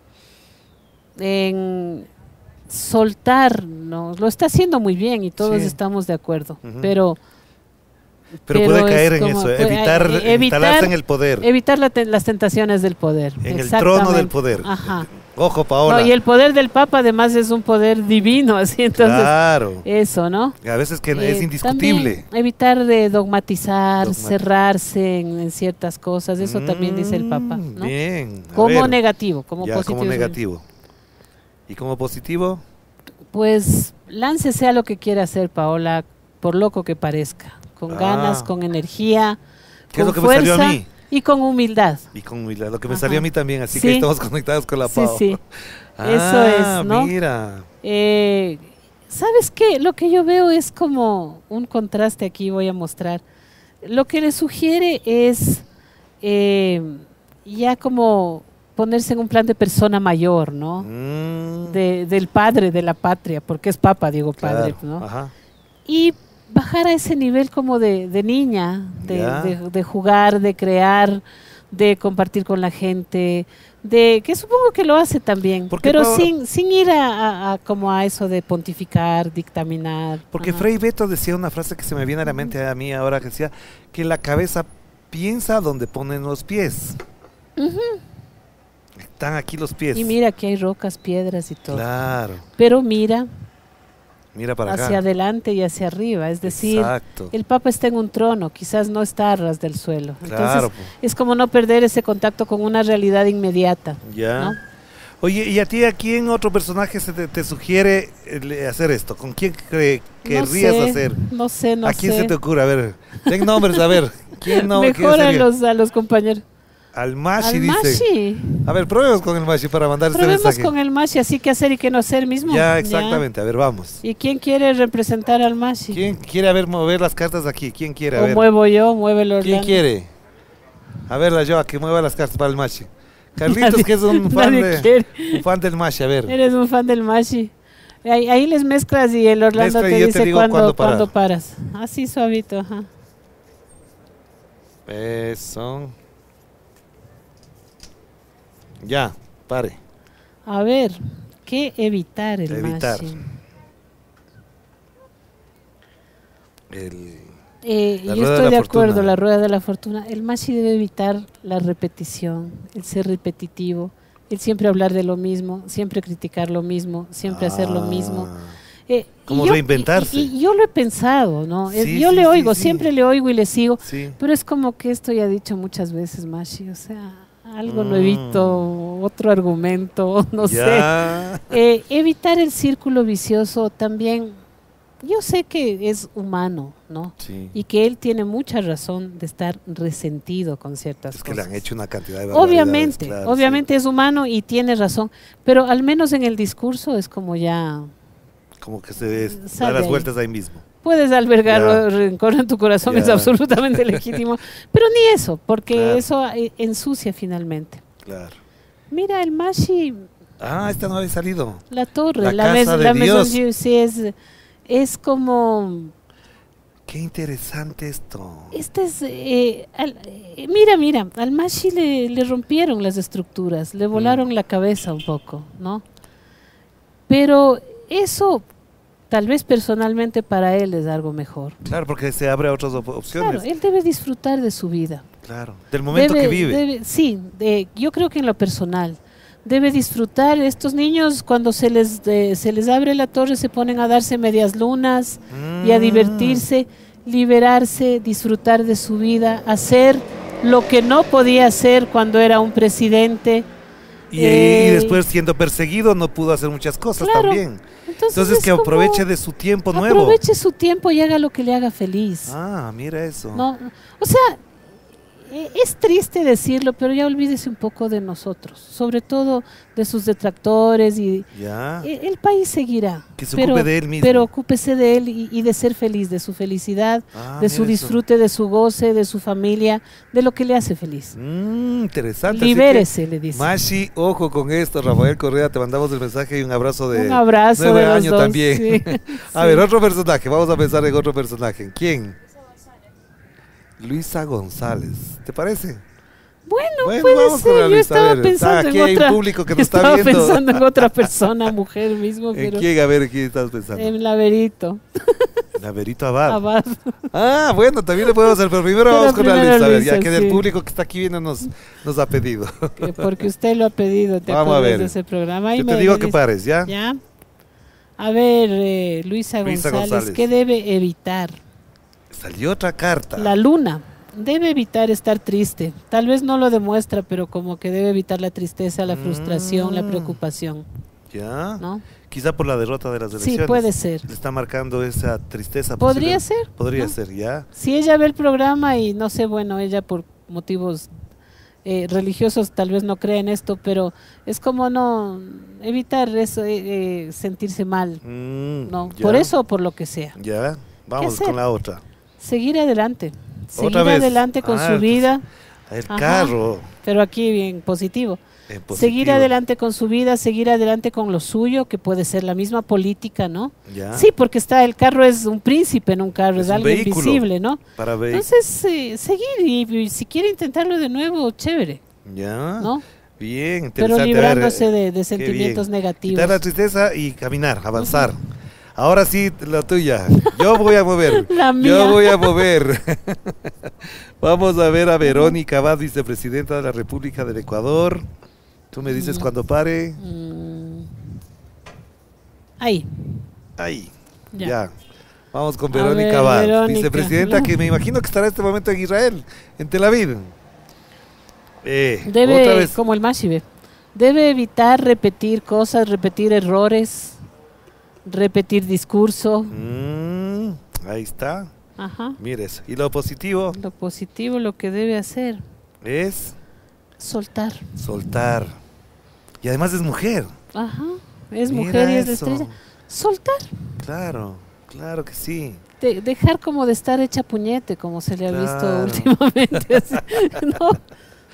en soltar, ¿no? Lo está haciendo muy bien y todos Sí. estamos de acuerdo, Ujú. pero Pero, pero puede es caer en como- eso, puede- evitar, eh, evitar- instalarse en el poder. evitar la te- las tentaciones del poder. En el trono del Exactamente. poder. Ajá. Ojo, Paola. No, y el poder del Papa además es un poder divino, así entonces Claro. eso, ¿no? A veces que Eh, es indiscutible. también evitar de dogmatizar, Dogma- cerrarse en, en ciertas cosas, eso también dice el Papa, Mm, ¿no? Bien. a Como ver, negativo, como ya, positivo. como negativo. ¿Y como positivo? Pues láncese a lo que quiera hacer, Paola, por loco que parezca, con Ah. ganas, con energía, ¿Qué es con lo que me salió a fuerza mí? y con humildad. Y con humildad, lo que me Ajá. salió a mí también, así Sí. que estamos conectados con la Sí, Pau. sí. Ah, Eso es, ¿no? Mira. Eh, ¿Sabes qué? Lo que yo veo es como un contraste aquí, voy a mostrar. Lo que le sugiere es eh, ya como ponerse en un plan de persona mayor, ¿no? Mm, De- del padre de la patria, porque es papa, digo padre, claro, ¿no? Ajá. Y bajar a ese nivel como de, de niña, de, Ya. de- de jugar, de crear, de compartir con la gente, de que supongo que lo hace también, Porque pero Paola- sin, sin ir a, a- a como a eso de pontificar, dictaminar. Porque Ajá. Frei Beto decía una frase que se me viene a la mente a mí ahora, que decía que la cabeza piensa donde ponen los pies. Están aquí los pies. Y mira que hay rocas, piedras y todo. Claro. Pero mira Mira para hacia acá. adelante y hacia arriba, es decir, Exacto. el Papa está en un trono, quizás no está a ras del suelo. Entonces, Claro. po. es como no perder ese contacto con una realidad inmediata. Ya. ¿no? Oye, ¿y a ti a quién otro personaje se te, te sugiere eh, le- hacer esto? ¿Con quién cre- querrías no sé, hacer? No sé, no ¿A quién sé. se te ocurre? A ver, den nombres, a ver. ¿Quién no? quién Mejor a sería? los, a los compañeros. Al Mashi, Al dice. Mashi. A ver, probemos con el Mashi para mandar este Probemos mensaje. con el Mashi, así que hacer y que no hacer mismo. Ya, exactamente. A ver, vamos. ¿Y quién quiere representar al Mashi? ¿Quién quiere a ver mover las cartas aquí? ¿Quién quiere? A O ver. muevo yo, mueve el ¿Quién Orlando. quiere? A ver, la yo, a que mueva las cartas para el Mashi. Carlitos, Nadie- que es un fan, nadie de, quiere. un fan del Mashi, a ver. Eres un fan del Mashi. Ahí, ahí les mezclas y el Orlando Mezcla y te yo te dice digo cuándo, cuándo parar. cuándo paras. Así suavito, ajá. Eso. Ya, pare. A ver, ¿qué evitar el Evitar. Mashi? El, Eh, La yo rueda de estoy la de acuerdo, fortuna. la rueda de la fortuna. El Mashi debe evitar la repetición, el ser repetitivo, el siempre hablar de lo mismo, siempre criticar lo mismo, siempre hacer lo mismo. Ah, Eh, y Como yo- reinventarse. Y, y yo lo he pensado, ¿no? Es- Sí, yo sí, le sí, oigo, sí. siempre le oigo y le sigo, Sí. pero es como que esto ya he dicho muchas veces, Mashi, o sea, algo Mm. nuevito, otro argumento, no sé. Ya. Eh, evitar el círculo vicioso también, yo sé que es humano, ¿no? Sí. Y que él tiene mucha razón de estar resentido con ciertas Es que le cosas. han hecho una cantidad de barbaridades, Obviamente, claro, obviamente es humano y tiene razón, pero al menos en el discurso es como ya sí. Como que se ve- Sal da de las ahí. vueltas ahí mismo. puedes albergar Ya. rencor en tu corazón, Ya. es absolutamente legítimo, pero ni eso, porque Claro. eso eh, ensucia finalmente. Claro. Mira, el Mashi, Ah, esta no había salido. la torre, La la, casa mes- de la Dios. Maison Dieu, sí, es, es como... Qué interesante esto. Este es, eh, al- eh, mira, mira, al Mashi le, le rompieron las estructuras, le volaron la cabeza un poco, ¿no? Pero eso, tal vez personalmente para él es algo mejor. Claro, porque se abre a otras op- Claro, opciones. él debe disfrutar de su vida. Claro. Del momento Debe- que vive. debe- sí, de- yo creo que en lo personal. Debe disfrutar. Estos niños cuando se les, de- se les abre la torre se ponen a darse medias lunas y a Mm. divertirse, liberarse, disfrutar de su vida, hacer lo que no podía hacer cuando era un presidente. Y, Eh, y después siendo perseguido no pudo hacer muchas cosas Claro. también. Entonces, Entonces es que como, aproveche de su tiempo nuevo. aproveche su tiempo y haga lo que le haga feliz. Ah, mira eso. ¿No? O sea, eh, es triste decirlo, pero ya olvídese un poco de nosotros, sobre todo de sus detractores y Ya. eh, el país seguirá. Que se pero, ocupe de él mismo. Pero ocúpese de él y, y de ser feliz, de su felicidad, Ah, de su mira eso. disfrute, de su goce, de su familia, de lo que le hace feliz. Mm, interesante. así Libérese, que, le dice. Mashi, ojo con esto. Rafael Correa, te mandamos el mensaje y un abrazo de Un abrazo nueve de los años dos, también. sí. A Sí. ver, otro personaje. Vamos a pensar en otro personaje. ¿Quién? Luisa González. ¿Te parece? Bueno, Bueno, puede vamos con la ser. Yo Luisa, a estaba ver. pensando Ah, aquí en hay un otra. público que nos está estaba viendo. pensando en otra persona, mujer mismo, ¿En pero quién? A ver, ¿en quién estás pensando? en Laverito, Laverito Abad. Abad. Ah, bueno, también le podemos hacer, pero primero Pero vamos con la primero Luisa. A ver, ya Luisa, que del sí. público que está aquí viendo nos, nos ha pedido. que porque usted lo ha pedido, te Vamos a acuerdas ver. de ese programa. Ahí Yo me- te digo me que dice- pares, ¿ya? ¿Ya? A ver, eh, Luisa, Luisa González, González. ¿qué debe evitar? Salió otra carta. La luna. Debe evitar estar triste. Tal vez no lo demuestra, pero como que debe evitar la tristeza, la frustración, la Mm. preocupación, ¿Ya? ¿no? Quizá por la derrota de las elecciones. Sí, puede ser. Le está marcando esa tristeza. Podría posible. ser. Podría ¿no? ser, ¿ya? Si ella ve el programa y no sé, bueno, ella por motivos eh, religiosos tal vez no cree en esto, pero es como no evitar eso, eh, eh, sentirse mal, Mm, ¿no? ya, Por eso o por lo que sea. Ya, vamos hacer? con la otra. Seguir adelante. Seguir ¿Otra vez? adelante con Ah, su entonces, vida, El Ajá. carro. pero aquí bien positivo. en positivo. Seguir adelante con su vida, seguir adelante con lo suyo, que puede ser la misma política, ¿no? Ya. Sí, porque está el carro es un príncipe en un carro, Es es, un algo vehículo. invisible, ¿no? Para ver. Entonces, eh, seguir y, y si quiere intentarlo de nuevo, chévere, Ya. ¿no? Bien, Pero interesante. A ver, librándose eh, de, de qué sentimientos bien. negativos. Quitar la tristeza y caminar, avanzar. Ahora sí, la tuya. Yo voy a mover. La mía. Yo voy a mover. Vamos a ver a Verónica Abad, vicepresidenta de la República del Ecuador. Tú me dices Mm. cuando pare. Mm. Ahí, Ahí. ya. Ya. Vamos con A Verónica ver, Abad, Verónica, vicepresidenta ¿no? que me imagino que estará en este momento en Israel, en Tel Aviv. Eh, otra Debe, vez. como el Mashive, debe evitar repetir cosas, repetir errores, repetir discurso. Mm, ahí está. Ajá. Mire eso. Y lo positivo Lo positivo, lo que debe hacer, es soltar. soltar. Y además es mujer. Ajá. Es Mira mujer y es la eso. estrella. Soltar. Claro, claro que sí. De- dejar como de estar hecha puñete, como se le ha Claro. visto últimamente. así, ¿no?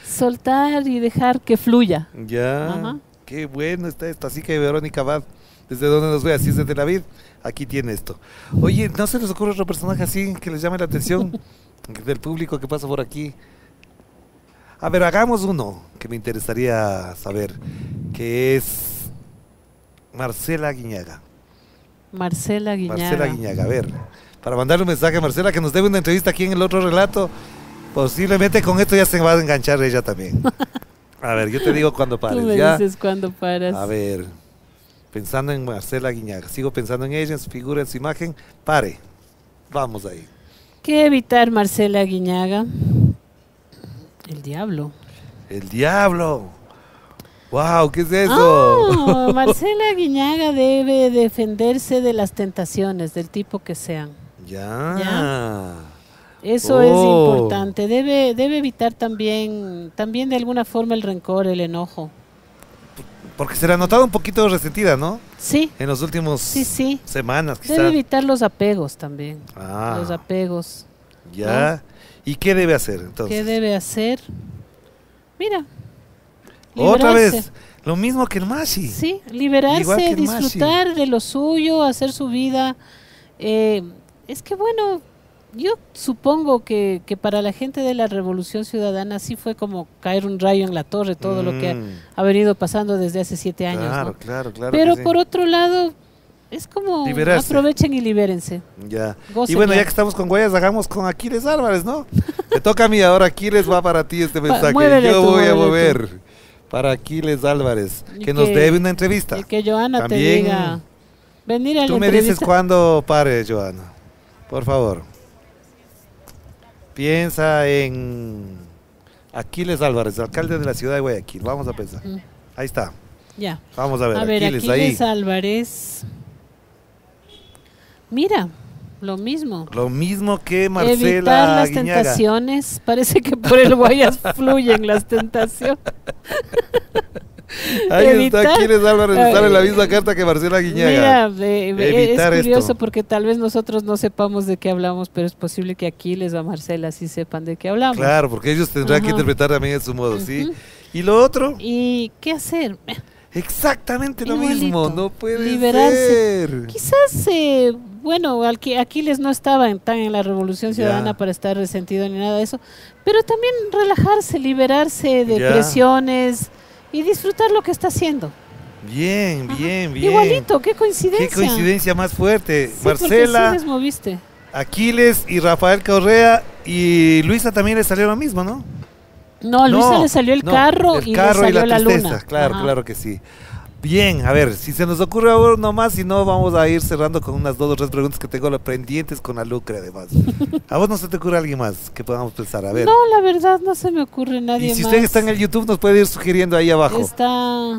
Soltar y dejar que fluya. Ya, Ajá. qué bueno está esto. Así que Verónica Abad, desde donde nos ve, así es desde la vid, aquí tiene esto. Oye, ¿no se les ocurre otro personaje así que les llame la atención del público que pasa por aquí? A ver, hagamos uno que me interesaría saber, que es Marcela Guiñaga. Marcela Guiñaga. Marcela Guiñaga, a ver, para mandarle un mensaje a Marcela que nos debe una entrevista aquí en el otro relato. Posiblemente con esto ya se va a enganchar ella también. A ver, yo te digo cuando pares. Tú me ¿ya? dices cuando paras. A ver, pensando en Marcela Guiñaga, sigo pensando en ella, en su figura, en su imagen. Pare, vamos ahí. ¿Qué evitar, Marcela Guiñaga? El diablo. El diablo. Wow, ¿qué es eso? Ah, Marcela Guiñaga debe defenderse de las tentaciones, del tipo que sean. Ya. Ya. Eso Oh. es importante. Debe, debe evitar también, también de alguna forma el rencor, el enojo. Porque se le ha notado un poquito resentida, ¿no? Sí, En los últimos sí, sí. semanas, quizás. Debe evitar los apegos también. Ah, Los apegos. ya. ¿Y qué debe hacer entonces? ¿Qué debe hacer? Mira. Otra liberarse. vez, lo mismo que el Mashi. Sí, Igual que liberarse, el disfrutar de lo suyo, hacer su vida. Eh, es que bueno, yo supongo que, que para la gente de la Revolución Ciudadana sí fue como caer un rayo en la torre, todo lo que ha, Mm, ha venido pasando desde hace siete años. Claro, ¿no? claro, claro. Pero que sí. por otro lado, es como Liberarse. aprovechen y libérense. Ya. Gocen Y bueno, ya. ya que estamos con Guayas, hagamos con Aquiles Álvarez, ¿no? Me toca a mí ahora, Aquiles va para ti este mensaje. muévele Yo tú, voy a muévele mover para Aquiles Álvarez, Y que nos que- debe una entrevista. Y que Joana También, te diga, venir a la Tú me dices entrevista. cuándo pare, Joana. Por favor. Piensa en Aquiles Álvarez, alcalde de la ciudad de Guayaquil. Vamos a pensar. Mm, Ahí está. Ya. Vamos a ver, A ver, Aquiles, Aquiles ahí. Álvarez. Mira, lo mismo. Lo mismo que Evitar Marcela las Guiñaga. tentaciones. Parece que por el Guayas fluyen las tentaciones. Ahí Evitar- está Aquiles Álvarez, Ay. sale la misma carta que Marcela Guiñaga. Mira, ve- ve- Evitar es curioso esto. porque tal vez nosotros no sepamos de qué hablamos, pero es posible que Aquiles o Marcela sí sepan de qué hablamos. Claro, porque ellos tendrán que Ajá. interpretar también en su modo, ¿sí? Ujú. Y lo otro, ¿Y qué hacer? exactamente lo Igualito. mismo, no puede Liberarse. ser. Quizás, eh, bueno, Alqui- Aquiles no estaba en- tan en la Revolución Ciudadana Ya. para estar resentido ni nada de eso, pero también relajarse, liberarse de Ya. presiones y disfrutar lo que está haciendo. Bien, Ajá. bien, bien. Igualito, qué coincidencia. Qué coincidencia más fuerte. Sí, porque Marcela, sí les moviste. Aquiles y Rafael Correa y Luisa también le salió lo mismo, ¿no? No, a Luisa le salió el no, carro el y carro le salió y la, la, tristeza, luna. Claro, Ajá. claro que sí. Bien, a ver, si se nos ocurre uno más, si no, vamos a ir cerrando con unas dos o tres preguntas que tengo pendientes con la Lucre, además. ¿A vos no se te ocurre alguien más que podamos pensar? A ver. No, la verdad no se me ocurre nadie y si más. usted está en el YouTube, nos puede ir sugiriendo ahí abajo. Está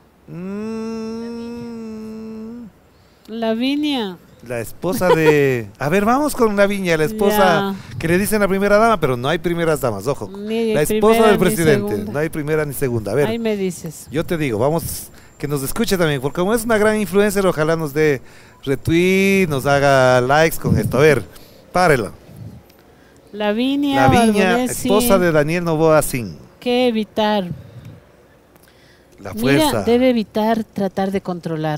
Mm, Lavinia. la esposa de... A ver, vamos con la viña, la esposa que le dicen la primera dama, pero no hay primeras damas, ojo. Ni La esposa primera del ni presidente, segunda. no hay primera ni segunda. A ver, Ahí me dices. yo te digo, vamos, que nos escuche también, porque como es una gran influencer, ojalá nos dé retweet, nos haga likes con esto. A ver, párelo. Lavinia. La viña, Barbonesi, esposa de Daniel Novoa Sin. ¿Qué evitar? La Mira, fuerza. debe evitar tratar de controlar.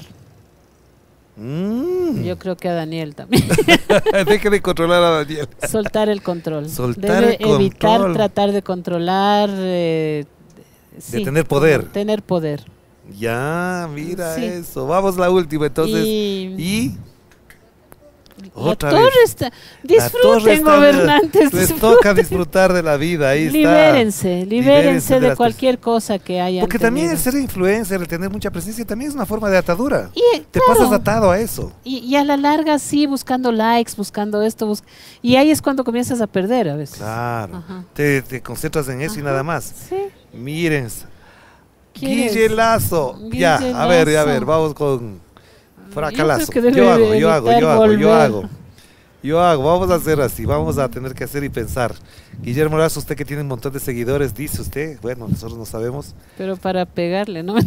Mm. Yo creo que a Daniel también. Deje de controlar a Daniel. Soltar el control. Soltar debe el evitar control. tratar de controlar. eh, sí, tener poder. como Tener poder. Ya, mira Sí. eso. Vamos la última, entonces. y Y, la otra torre vez. está. La torre Disfruten, está- gobernantes. les disfruten. toca disfrutar de la vida, ahí está. Libérense, libérense de de, las cualquier cosa que haya. Porque también el ser influencer, el tener mucha presencia, también es una forma de atadura. Y, eh, Te claro, pasas atado a eso. y, y a la larga sí, buscando likes, buscando esto. bus- y ahí es cuando comienzas a perder a veces. Claro. Ajá. Te, te concentras en eso y Ajá, nada más. Sí. Miren. ¿Quieres? Guille Lazo. Guille Ya, a ver, a Lazo. ver, vamos con Fracalazo. Yo creo que debe Yo hago, yo hago, evitar yo hago, yo volver. hago. Yo hago, vamos a hacer así, vamos a tener que hacer y pensar. Guillermo Lazo, usted que tiene un montón de seguidores, dice usted, bueno, nosotros no sabemos. Pero para pegarle, ¿no?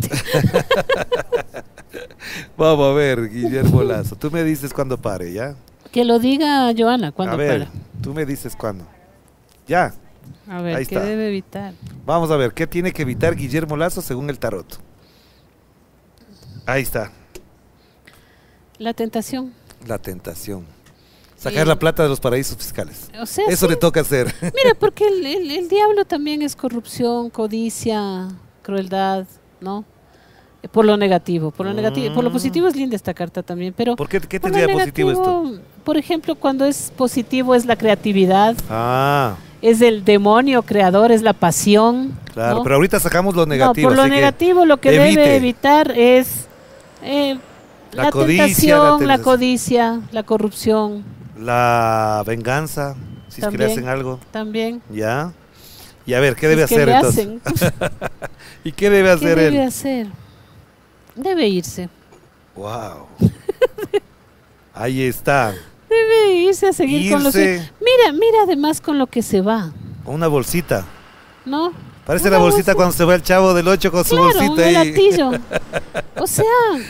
Vamos a ver, Guillermo Lazo, tú me dices cuándo pare, ¿ya? Que lo diga Joana cuando a ver, para. tú me dices cuándo. Ya, A ver, Ahí ¿qué está. debe evitar? Vamos a ver, ¿qué tiene que evitar Guillermo Lazo según el tarot? Ahí está, La tentación. la tentación. Sacar Sí. la plata de los paraísos fiscales. O sea, Eso sí. le toca hacer. Mira, porque el, el- el diablo también es corrupción, codicia, crueldad, ¿no? Eh, Por lo negativo, por lo negativo, por lo Mm. positivo es linda esta carta también, pero ¿Por qué, qué por lo tendría positivo esto? negativo, por ejemplo, cuando es positivo es la creatividad, Ah, es el demonio creador, es la pasión. claro, ¿no? pero ahorita sacamos lo negativo. No, por lo así que negativo lo que evite. debe evitar es eh, La la, codicia, tentación, la la, tentación. codicia, la corrupción la venganza, si es que le También. hacen algo, también. ¿ya? Y a ver, ¿qué Si debe es que hacer le entonces? hacen. ¿Y qué debe ¿Qué hacer debe él? hacer? Debe irse. Wow. Ahí está. Debe irse a seguir con los... Irse Mira, mira además con lo que se va, con una bolsita. ¿no? Parece Una la bolsita bolsa. cuando se va el chavo del ocho con su Claro, bolsita un ahí. latillo. O sea,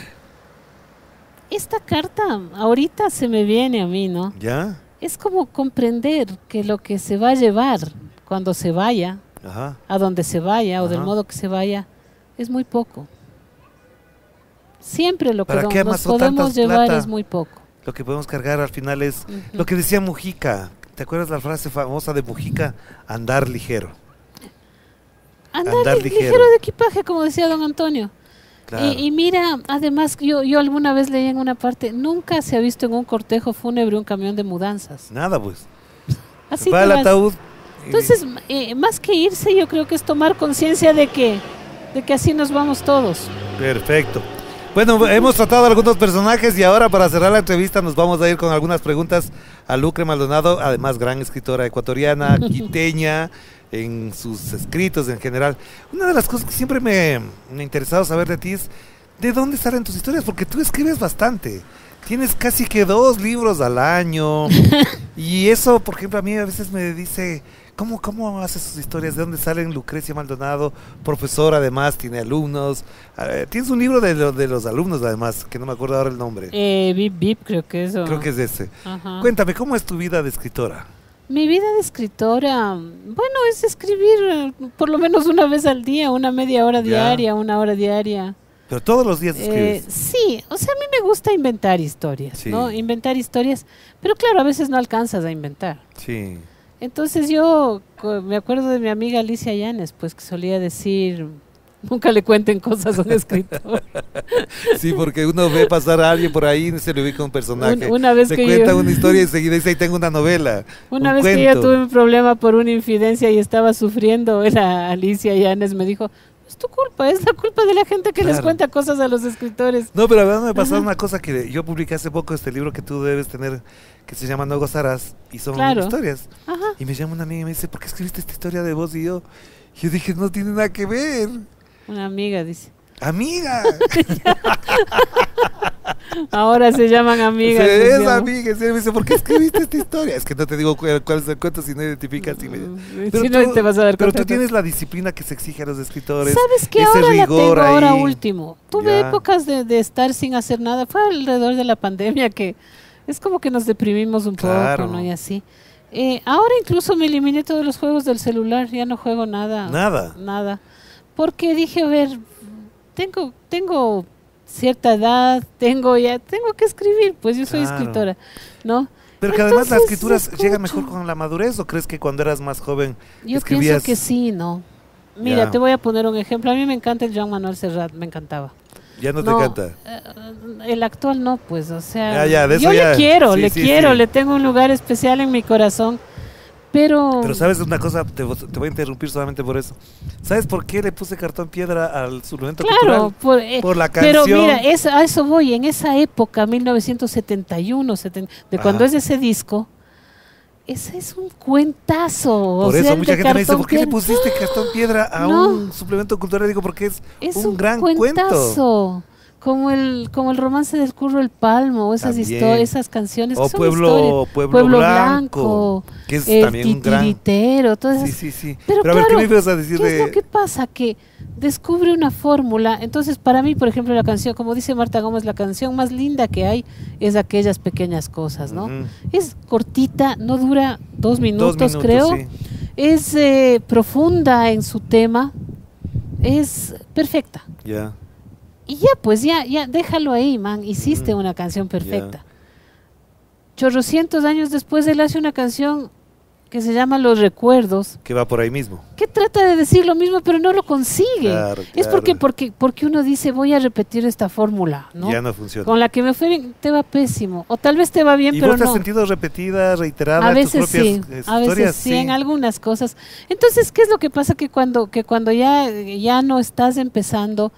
esta carta ahorita se me viene a mí, ¿no? ¿Ya? Es como comprender que lo que se va a llevar cuando se vaya, Ajá. a donde se vaya o del Ajá. modo que se vaya, es muy poco. Siempre lo que ¿Para vamos- qué nos amasó podemos tantas llevar plata? es muy poco. Lo que podemos cargar al final es Ujú. lo que decía Mujica. ¿Te acuerdas la frase famosa de Mujica? Andar ligero. Andar, Andar li- ligero. ligero de equipaje, como decía don Antonio. Claro. Y, y mira, además, yo, yo alguna vez leí en una parte, nunca se ha visto en un cortejo fúnebre un camión de mudanzas. Nada, pues. Así va te al vas. ataúd. y- Entonces, eh, más que irse, yo creo que es tomar conciencia de que, de que así nos vamos todos. Perfecto. Bueno, hemos tratado algunos personajes y ahora para cerrar la entrevista nos vamos a ir con algunas preguntas a Lucre Maldonado, además gran escritora ecuatoriana, quiteña, en sus escritos en general. Una de las cosas que siempre me, me ha interesado saber de ti es de dónde salen tus historias, porque tú escribes bastante. Tienes casi que dos libros al año y eso, por ejemplo, a mí a veces me dice, ¿cómo, cómo haces sus historias? ¿De dónde salen? Lucrecia Maldonado, profesora además, tiene alumnos. Eh, tienes un libro de, lo- de los alumnos además, que no me acuerdo ahora el nombre. Eh, Bip Bip, creo que eso. Creo que es ese. Ajá. Cuéntame, ¿cómo es tu vida de escritora? Mi vida de escritora, bueno, es escribir eh, por lo menos una vez al día, una media hora Ya. diaria, una hora diaria. Pero todos los días Eh, escribes. sí, o sea, a mí me gusta inventar historias, Sí. ¿no? Inventar historias, pero claro, a veces no alcanzas a inventar. Sí. Entonces yo co- me acuerdo de mi amiga Alicia Llanes, pues que solía decir, nunca le cuenten cosas a un escritor. Sí, porque uno ve pasar a alguien por ahí y se le ubica un personaje. Un- una vez se que cuenta yo- una historia y enseguida dice, ahí tengo una novela. Una un vez que cuento. yo tuve un problema por una infidencia y estaba sufriendo, era Alicia Llanes, me dijo, es tu culpa, es la culpa de la gente que les Claro. cuenta cosas a los escritores. No, pero a mí me pasó Ajá. una cosa que yo publiqué hace poco, este libro que tú debes tener, que se llama No Gozarás, y son Claro. historias. Ajá. Y me llama una amiga y me dice, ¿por qué escribiste esta historia de vos y yo? Y yo dije, no tiene nada que ver. Una amiga dice. Amiga. Ahora se llaman amigas. O sea, se es llaman. amiga. Y me dice, ¿por qué escribiste esta historia? Es que no te digo cuál, cuál es el cuento si no identificas. Y me- Mm, Pero si no, tú- te vas a dar Pero cuenta. tú tienes la disciplina que se exige a los escritores. ¿Sabes qué? ese Ahora la rigor tengo ahora ahí. último. Tuve Ya. épocas de, de estar sin hacer nada. Fue alrededor de la pandemia que es como que nos deprimimos un Claro. poco, ¿no? Y así. Eh, ahora incluso me eliminé todos los juegos del celular. Ya no juego nada. Nada. Nada. Porque dije, a ver, tengo, tengo cierta edad, tengo ya, tengo que escribir, pues yo soy Claro. escritora, ¿no? Pero que además la Entonces, escritura llega escucho. mejor con la madurez, ¿o crees que cuando eras más joven Yo escribías? pienso que sí, ¿no? Mira, Ya. te voy a poner un ejemplo. A mí me encanta el Joan Manuel Serrat, me encantaba. Ya no, No, te canta. eh, el actual no, pues, o sea, Ya, ya, de eso yo ya- le quiero, sí, le sí, quiero, sí. le tengo un lugar especial en mi corazón, pero, Pero sabes una cosa, te, te voy a interrumpir solamente por eso. ¿Sabes por qué le puse cartón piedra al suplemento claro, cultural? por, eh, Por la pero canción. mira, es, a eso voy, en esa época, mil novecientos setenta y uno, setenta, de cuando Ajá. es ese disco, ese es un cuentazo. o Por sea, eso el mucha de gente me dice, cartón ¿por qué le piedra. pusiste cartón piedra a No. un suplemento cultural? Digo, porque es, Es un, un, gran cuento. cuentazo. Como el, como el romance del Curro el Palmo, o esas También. historias, esas canciones. que O son Pueblo, historias. Pueblo, Pueblo Blanco, Blanco, que es el también un gran... titiritero, todas Sí, esas. sí, sí. Pero, Pero, a ver, ¿qué claro, me ibas a decir ¿qué de...? es lo que pasa? Que descubre una fórmula. Entonces, para mí, por ejemplo, la canción, como dice Marta Gómez, la canción más linda que hay es Aquellas Pequeñas Cosas, ¿no? Ujú. Es cortita, no dura dos minutos, Dos minutos, creo. sí. es eh, profunda en su tema, es perfecta. Ya. Y ya, pues ya, ya, déjalo ahí, man, hiciste Mm. una canción perfecta. Ya. Chorrocientos años después él hace una canción que se llama Los Recuerdos, Que va por ahí mismo. que trata de decir lo mismo, pero no lo consigue. Claro, Es porque, claro. porque, porque uno dice, voy a repetir esta fórmula, ¿no? Ya no funciona. Con la que me fue bien, te va pésimo. O tal vez te va bien, ¿Y pero vos te has no. sentido repetida, reiterada A en tus veces propias sí, eh, a veces historias? sí, en algunas cosas. Entonces, ¿qué es lo que pasa? Que cuando, que cuando ya, ya no estás empezando,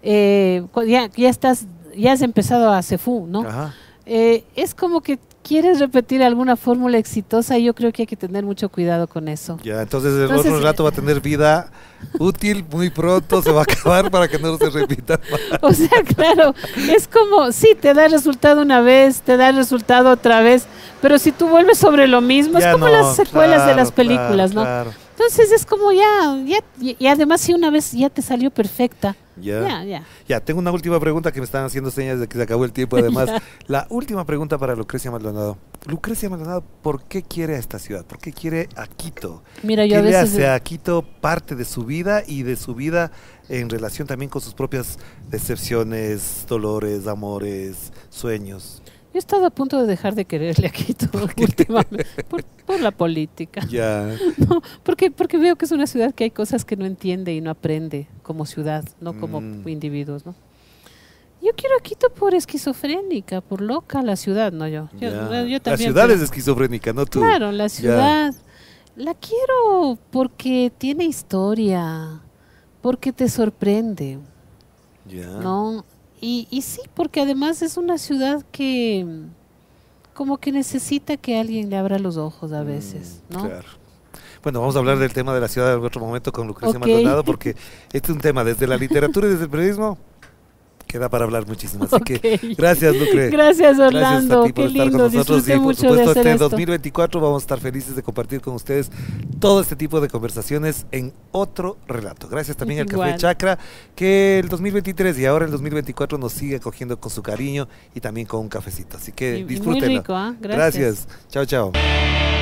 eh, cu- ya, ya estás, ya has empezado a Cefú, ¿no? Ajá. Eh, es como que quieres repetir alguna fórmula exitosa y yo creo que hay que tener mucho cuidado con eso. Ya, entonces el Entonces, otro relato va a tener vida útil muy pronto, se va a acabar para que no se repita más. O sea, claro, es como, sí, te da resultado una vez, te da resultado otra vez, pero si tú vuelves sobre lo mismo, Ya es como no, las secuelas de claro, las películas, claro, ¿no? claro. Entonces es como ya, ya, y y además si una vez ya te salió perfecta, Ya. ya, ya. Ya, tengo una última pregunta que me están haciendo señas de que se acabó el tiempo. Además, la última pregunta para Lucrecia Maldonado. Lucrecia Maldonado, ¿por qué quiere a esta ciudad? ¿Por qué quiere a Quito? Mira, yo ¿Qué a le veces, hace a Quito parte de su vida y de su vida en relación también con sus propias decepciones, dolores, amores, sueños? yo he estado a punto de dejar de quererle a Quito últimamente, por, por la política. Ya, No, porque, porque veo que es una ciudad que hay cosas que no entiende y no aprende como ciudad, no como Mm. individuos, ¿no? Yo quiero a Quito por esquizofrénica, por loca la ciudad, no yo. Yo, ya. yo La también ciudad quiero- es esquizofrénica, no tú. Claro, la ciudad. La quiero porque tiene historia, porque te sorprende, Ya. ¿no? Y, y sí, porque además es una ciudad que mm, como que necesita que alguien le abra los ojos a veces, Mm, ¿no? Claro. Bueno, vamos a hablar del tema de la ciudad en otro momento con Lucrecia Ok. Maldonado, porque este es un tema desde la literatura y desde el periodismo que da para hablar muchísimo. Así que Ok. gracias, Lucre. Gracias, Orlando. Gracias a ti por Qué estar lindo, con nosotros disfruté y por mucho de supuesto hacer este esto. dos mil veinticuatro vamos a estar felices de compartir con ustedes todo este tipo de conversaciones en otro relato. Gracias también al Café Igual. Chacra, que el dos mil veintitrés y ahora el dos mil veinticuatro nos sigue acogiendo con su cariño y también con un cafecito. Así que Y- y muy disfrútenlo. rico, ¿ah? Gracias. Gracias. Chao, chao.